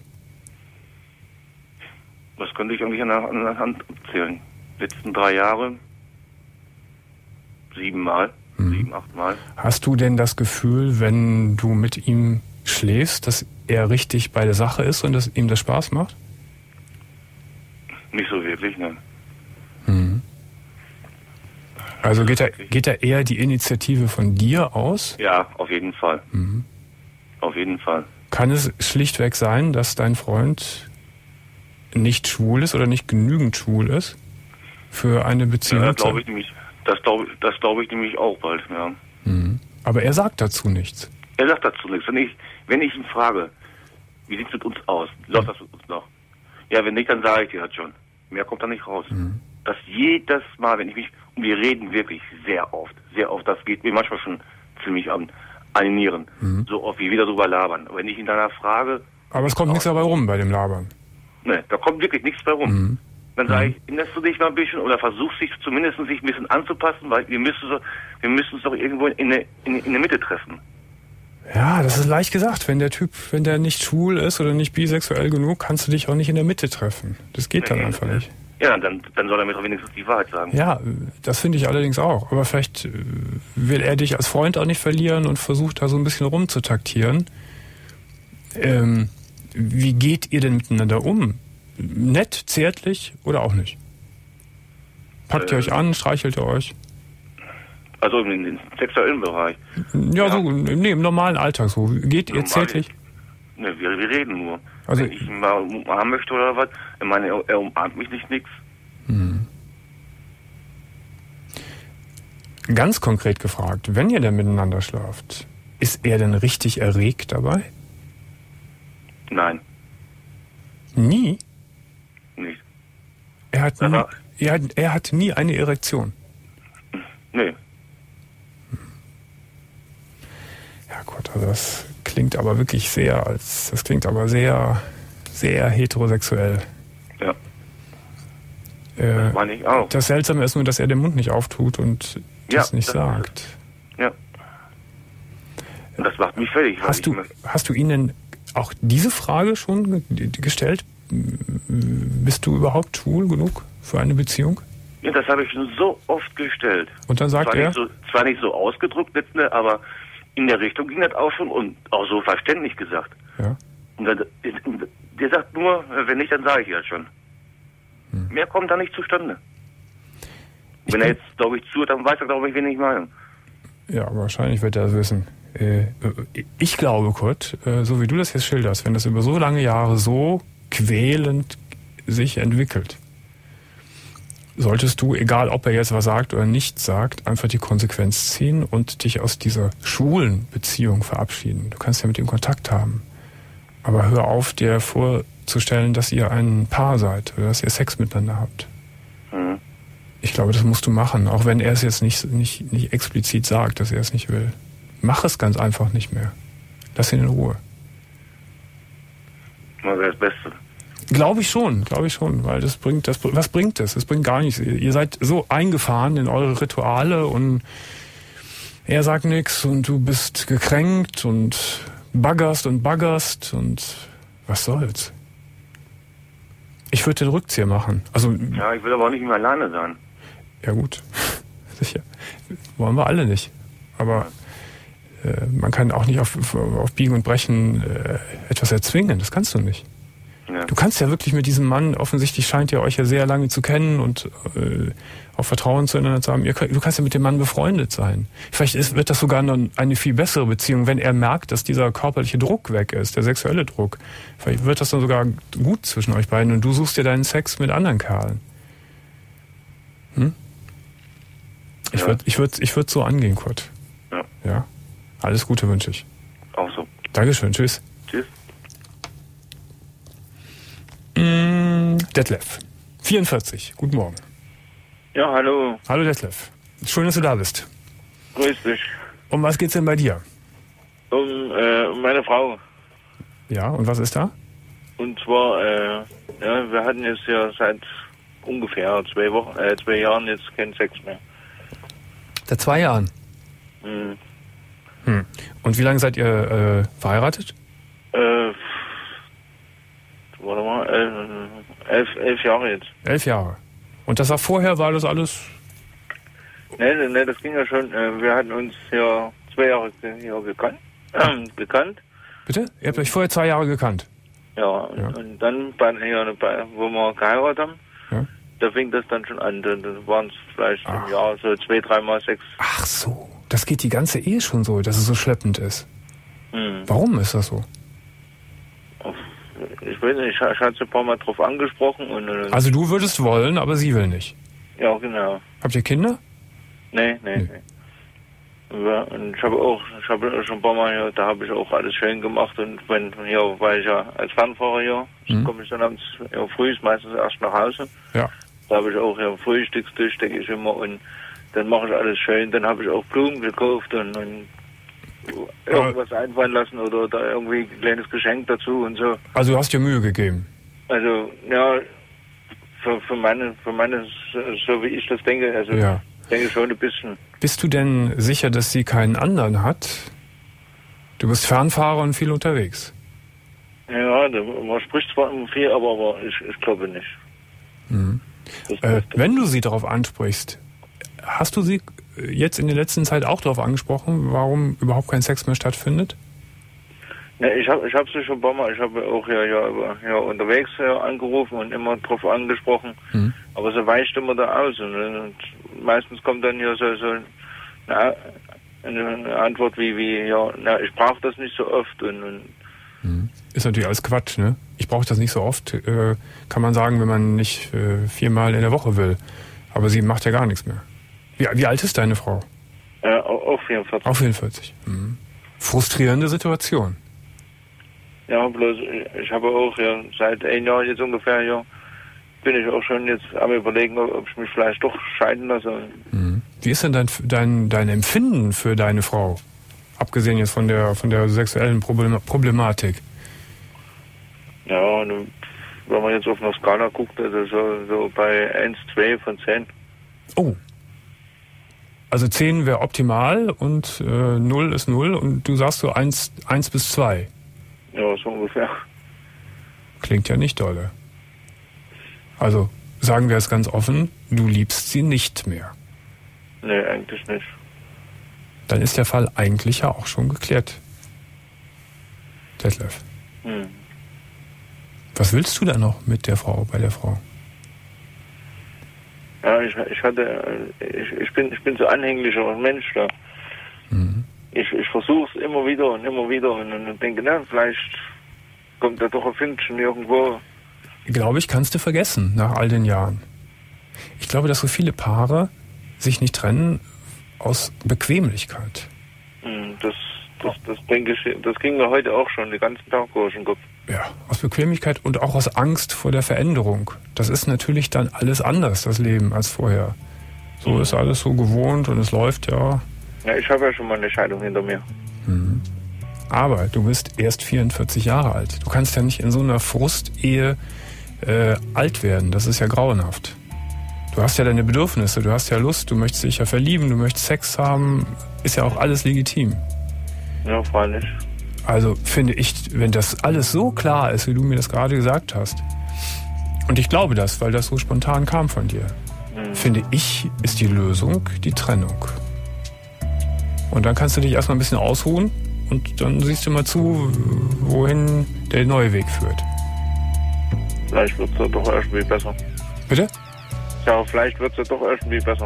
Das könnte ich eigentlich an der, an der Hand zählen. Letzten drei Jahre siebenmal, mhm. sieben, achtmal. Hast du denn das Gefühl, wenn du mit ihm schläfst, dass er richtig bei der Sache ist und dass ihm das Spaß macht? Nicht so wirklich, nein. Mhm. Also geht er, geht er eher die Initiative von dir aus? Ja, auf jeden Fall. Mhm. Auf jeden Fall. Kann es schlichtweg sein, dass dein Freund nicht schwul ist oder nicht genügend schwul ist für eine Beziehung? Ja, das glaube ich nämlich. Das glaube das glaube ich nämlich auch bald, ja. Mhm. Aber er sagt dazu nichts. Er sagt dazu nichts. Wenn ich, wenn ich ihn frage, wie sieht es mit uns aus? Läuft das mit uns noch? Ja, wenn nicht, dann sage ich dir das schon. Mehr kommt da nicht raus. Mhm. dass jedes Mal, wenn ich mich, und wir reden wirklich sehr oft, sehr oft, das geht mir manchmal schon ziemlich an, an den Nieren, mhm. so oft wie wir darüber labern. Wenn ich ihn danach frage... Aber es kommt nichts dabei rum bei dem Labern. Ne, da kommt wirklich nichts bei rum. Mhm. Dann sage ich, erinnerst du dich mal ein bisschen oder versuchst dich zumindest sich ein bisschen anzupassen, weil wir müssen so, wir müssen uns doch irgendwo in der, in, in der Mitte treffen. Ja, das ist leicht gesagt. Wenn der Typ, wenn der nicht schwul ist oder nicht bisexuell genug, kannst du dich auch nicht in der Mitte treffen. Das geht dann nee, einfach nee. nicht. Ja, dann, dann soll er mir doch wenigstens die Wahrheit sagen. Ja, das finde ich allerdings auch. Aber vielleicht will er dich als Freund auch nicht verlieren und versucht da so ein bisschen rumzutaktieren. Ähm, wie geht ihr denn miteinander um? Nett, zärtlich oder auch nicht? Packt äh, ihr euch an, streichelt ihr euch? Also in den sexuellen Bereich? Ja, ja. so nee, im normalen Alltag so. Geht ihr zärtlich? Ne, wir, wir reden nur. Also, wenn ich ihn mal umarmen möchte oder was, ich meine, er, er umarmt mich nicht nix. Hm. Ganz konkret gefragt, wenn ihr denn miteinander schlaft, ist er denn richtig erregt dabei? Nein. Nie? Nicht. Er hat, nie, er, hat, er hat nie eine Erektion? Nee. Ja gut, also das klingt aber wirklich sehr als, das klingt aber sehr, sehr heterosexuell. Ja. Äh, das meine ich auch. Das Seltsame ist nur, dass er den Mund nicht auftut und das ja, nicht das sagt. Ja. Und das macht mich fertig. Hast du, hast du Ihnen auch diese Frage schon gestellt? Bist du überhaupt schwul genug für eine Beziehung? Ja, das habe ich schon so oft gestellt. Und dann sagt zwar er? Nicht so, zwar nicht so ausgedrückt, aber in der Richtung ging das auch schon und auch so verständlich gesagt. Ja. Und dann, der sagt nur, wenn nicht, dann sage ich ja schon. Hm. Mehr kommt da nicht zustande. Ich wenn er jetzt, glaube ich, zuhört, dann weiß er, glaube ich, wen ich meine. Ja, wahrscheinlich wird er das wissen. Ich glaube, Kurt, so wie du das jetzt schilderst, wenn das über so lange Jahre so quälend sich entwickelt, solltest du, egal ob er jetzt was sagt oder nicht sagt, einfach die Konsequenz ziehen und dich aus dieser schwulen Beziehung verabschieden. Du kannst ja mit ihm Kontakt haben. Aber hör auf, dir vorzustellen, dass ihr ein Paar seid oder dass ihr Sex miteinander habt. Mhm. Ich glaube, das musst du machen, auch wenn er es jetzt nicht, nicht, nicht explizit sagt, dass er es nicht will. Mach es ganz einfach nicht mehr. Lass ihn in Ruhe. Das wäre das Beste. Glaube ich schon, glaube ich schon, weil das bringt, das, was bringt das? Das bringt gar nichts. Ihr seid so eingefahren in eure Rituale und er sagt nichts und du bist gekränkt und baggerst und baggerst und was soll's? Ich würde den Rückzieher machen. Also, ja, ich will aber auch nicht mehr alleine sein. Ja gut, sicher. Wollen wir alle nicht. Aber äh, man kann auch nicht auf, auf Biegen und Brechen äh, etwas erzwingen. Das kannst du nicht. Ja. Du kannst ja wirklich mit diesem Mann, offensichtlich scheint ihr euch ja sehr lange zu kennen und äh, auch Vertrauen zueinander zu haben. Ihr, du kannst ja mit dem Mann befreundet sein. Vielleicht ist, wird das sogar noch eine viel bessere Beziehung, wenn er merkt, dass dieser körperliche Druck weg ist, der sexuelle Druck. Vielleicht wird das dann sogar gut zwischen euch beiden und du suchst dir deinen Sex mit anderen Kerlen. Hm? Ich ja. würde ich würd, ich würd so angehen, Kurt. Ja. Ja. Alles Gute wünsche ich. Auch so. Dankeschön, tschüss. Tschüss. Mm, Detlef, vierundvierzig, guten Morgen. Ja, hallo. Hallo Detlef, schön, dass du da bist. Grüß dich. Um was geht's denn bei dir? Um, äh, um meine Frau. Ja, und was ist da? Und zwar, äh, ja, wir hatten jetzt ja seit ungefähr zwei Wochen, äh, zwei Jahren jetzt keinen Sex mehr. Seit zwei Jahren? Hm. Hm. Und wie lange seid ihr äh, verheiratet? Äh, warte mal, äh, elf, elf Jahre jetzt. Elf Jahre. Und das war vorher, war das alles? Nee, nee, nee, das ging ja schon. Äh, wir hatten uns ja zwei Jahre hier gekannt. Äh, gekannt. Bitte? Ihr habt euch vorher zwei Jahre gekannt? Ja, und, ja. und dann, bei, hier, bei, wo wir geheiratet haben, ja. da fing das dann schon an. Da, da waren es vielleicht Ach. im Jahr so zwei, dreimal Sex. Ach so, das geht die ganze Ehe schon so, dass es so schleppend ist. Hm. Warum ist das so? Ich weiß nicht, ich, ich hatte sie ein paar Mal drauf angesprochen. Und, und also du würdest wollen, aber sie will nicht? Ja, genau. Habt ihr Kinder? Nee, nee, nee. nee. Ja, und ich habe auch, ich habe schon ein paar Mal hier, da habe ich auch alles schön gemacht und wenn hier, weil ich ja als Fernfahrer hier, mhm. komme ich dann abends ja, früh, meistens erst nach Hause. Ja. Da habe ich auch ja, einen Frühstückstisch, denke ich immer, und dann mache ich alles schön. Dann habe ich auch Blumen gekauft und, und irgendwas einfallen lassen oder da irgendwie ein kleines Geschenk dazu und so. Also du hast dir Mühe gegeben? Also, ja, für, für meine, für meine, so wie ich das denke, also ja. denke ich schon ein bisschen. Bist du denn sicher, dass sie keinen anderen hat? Du bist Fernfahrer und viel unterwegs. Ja, man spricht zwar immer viel, aber, aber ich, ich glaube nicht. Mhm. Äh, wenn du sie darauf ansprichst, hast du sie jetzt in der letzten Zeit auch darauf angesprochen, warum überhaupt kein Sex mehr stattfindet? Ne, ich habe ich hab sie schon ein paar Mal, ich habe auch ja, ja, ja unterwegs ja, angerufen und immer drauf angesprochen, mhm. aber sie weicht immer da aus und, und meistens kommt dann ja so, so eine, eine Antwort wie, wie ja, na, ich brauche das nicht so oft und, und mhm. Ist natürlich alles Quatsch, ne? Ich brauche das nicht so oft, äh, kann man sagen, wenn man nicht äh, viermal in der Woche will. Aber sie macht ja gar nichts mehr. Wie, wie alt ist deine Frau? Äh, auch vierundvierzig. Auch vierundvierzig. Mhm. Frustrierende Situation. Ja, bloß ich habe auch ja seit ein Jahr jetzt ungefähr, ja, bin ich auch schon jetzt am Überlegen, ob ich mich vielleicht doch scheiden lasse. Mhm. Wie ist denn dein, dein, dein Empfinden für deine Frau? Abgesehen jetzt von der, von der sexuellen Problematik. Ja, wenn man jetzt auf einer Skala guckt, also so, so bei eins, zwei von zehn. Oh. Also zehn wäre optimal und äh, null ist null und du sagst so eins, eins bis zwei. Ja, so ungefähr. Klingt ja nicht dolle. Also, sagen wir es ganz offen, du liebst sie nicht mehr. Nee, eigentlich nicht. Dann ist der Fall eigentlich ja auch schon geklärt. Detlef. Hm. Was willst du da noch mit der Frau, bei der Frau? Ja, ich, ich hatte, ich, ich bin, ich bin so anhänglicher Mensch da. Mhm. Ich, ich versuche es immer wieder und immer wieder und, und denke, na, vielleicht kommt da doch ein Fünkchen irgendwo. Glaube ich, kannst du vergessen, nach all den Jahren. Ich glaube, dass so viele Paare sich nicht trennen aus Bequemlichkeit. Das, das, das denke ich, das ging mir heute auch schon, den ganzen Tag durch den Kopf. Ja, aus Bequemlichkeit und auch aus Angst vor der Veränderung. Das ist natürlich dann alles anders, das Leben, als vorher. So ist alles so gewohnt und es läuft ja. Ja, ich habe ja schon mal eine Scheidung hinter mir. Mhm. Aber du bist erst vierundvierzig Jahre alt. Du kannst ja nicht in so einer Frustehe äh, alt werden. Das ist ja grauenhaft. Du hast ja deine Bedürfnisse, du hast ja Lust, du möchtest dich ja verlieben, du möchtest Sex haben. Ist ja auch alles legitim. Ja, freilich. Also finde ich, wenn das alles so klar ist, wie du mir das gerade gesagt hast, und ich glaube das, weil das so spontan kam von dir, mhm. finde ich, ist die Lösung die Trennung. Und dann kannst du dich erstmal ein bisschen ausruhen und dann siehst du mal zu, wohin der neue Weg führt. Vielleicht wird es ja doch irgendwie besser. Bitte? Ja, vielleicht wird es ja doch irgendwie besser.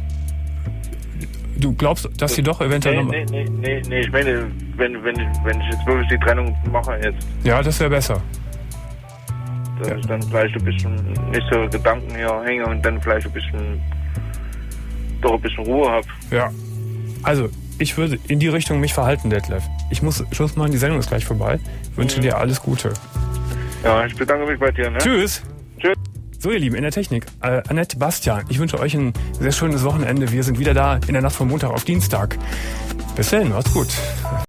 Du glaubst, dass sie doch eventuell nee, noch... Nee, nee, nee, nee, ich meine, wenn, wenn, wenn ich jetzt wirklich die Trennung mache jetzt... Ja, das wäre besser. Dass ja. ich dann vielleicht ein bisschen nicht so Gedanken hier hänge und dann vielleicht ein bisschen... doch ein bisschen Ruhe habe. Ja, also ich würde in die Richtung mich verhalten, Detlef. Ich muss Schluss machen, die Sendung ist gleich vorbei. Ich wünsche mhm. dir alles Gute. Ja, ich bedanke mich bei dir. Ne? Tschüss. Tschüss. So, ihr Lieben, in der Technik, äh, Annette, Bastian, ich wünsche euch ein sehr schönes Wochenende. Wir sind wieder da in der Nacht von Montag auf Dienstag. Bis dahin, macht's gut.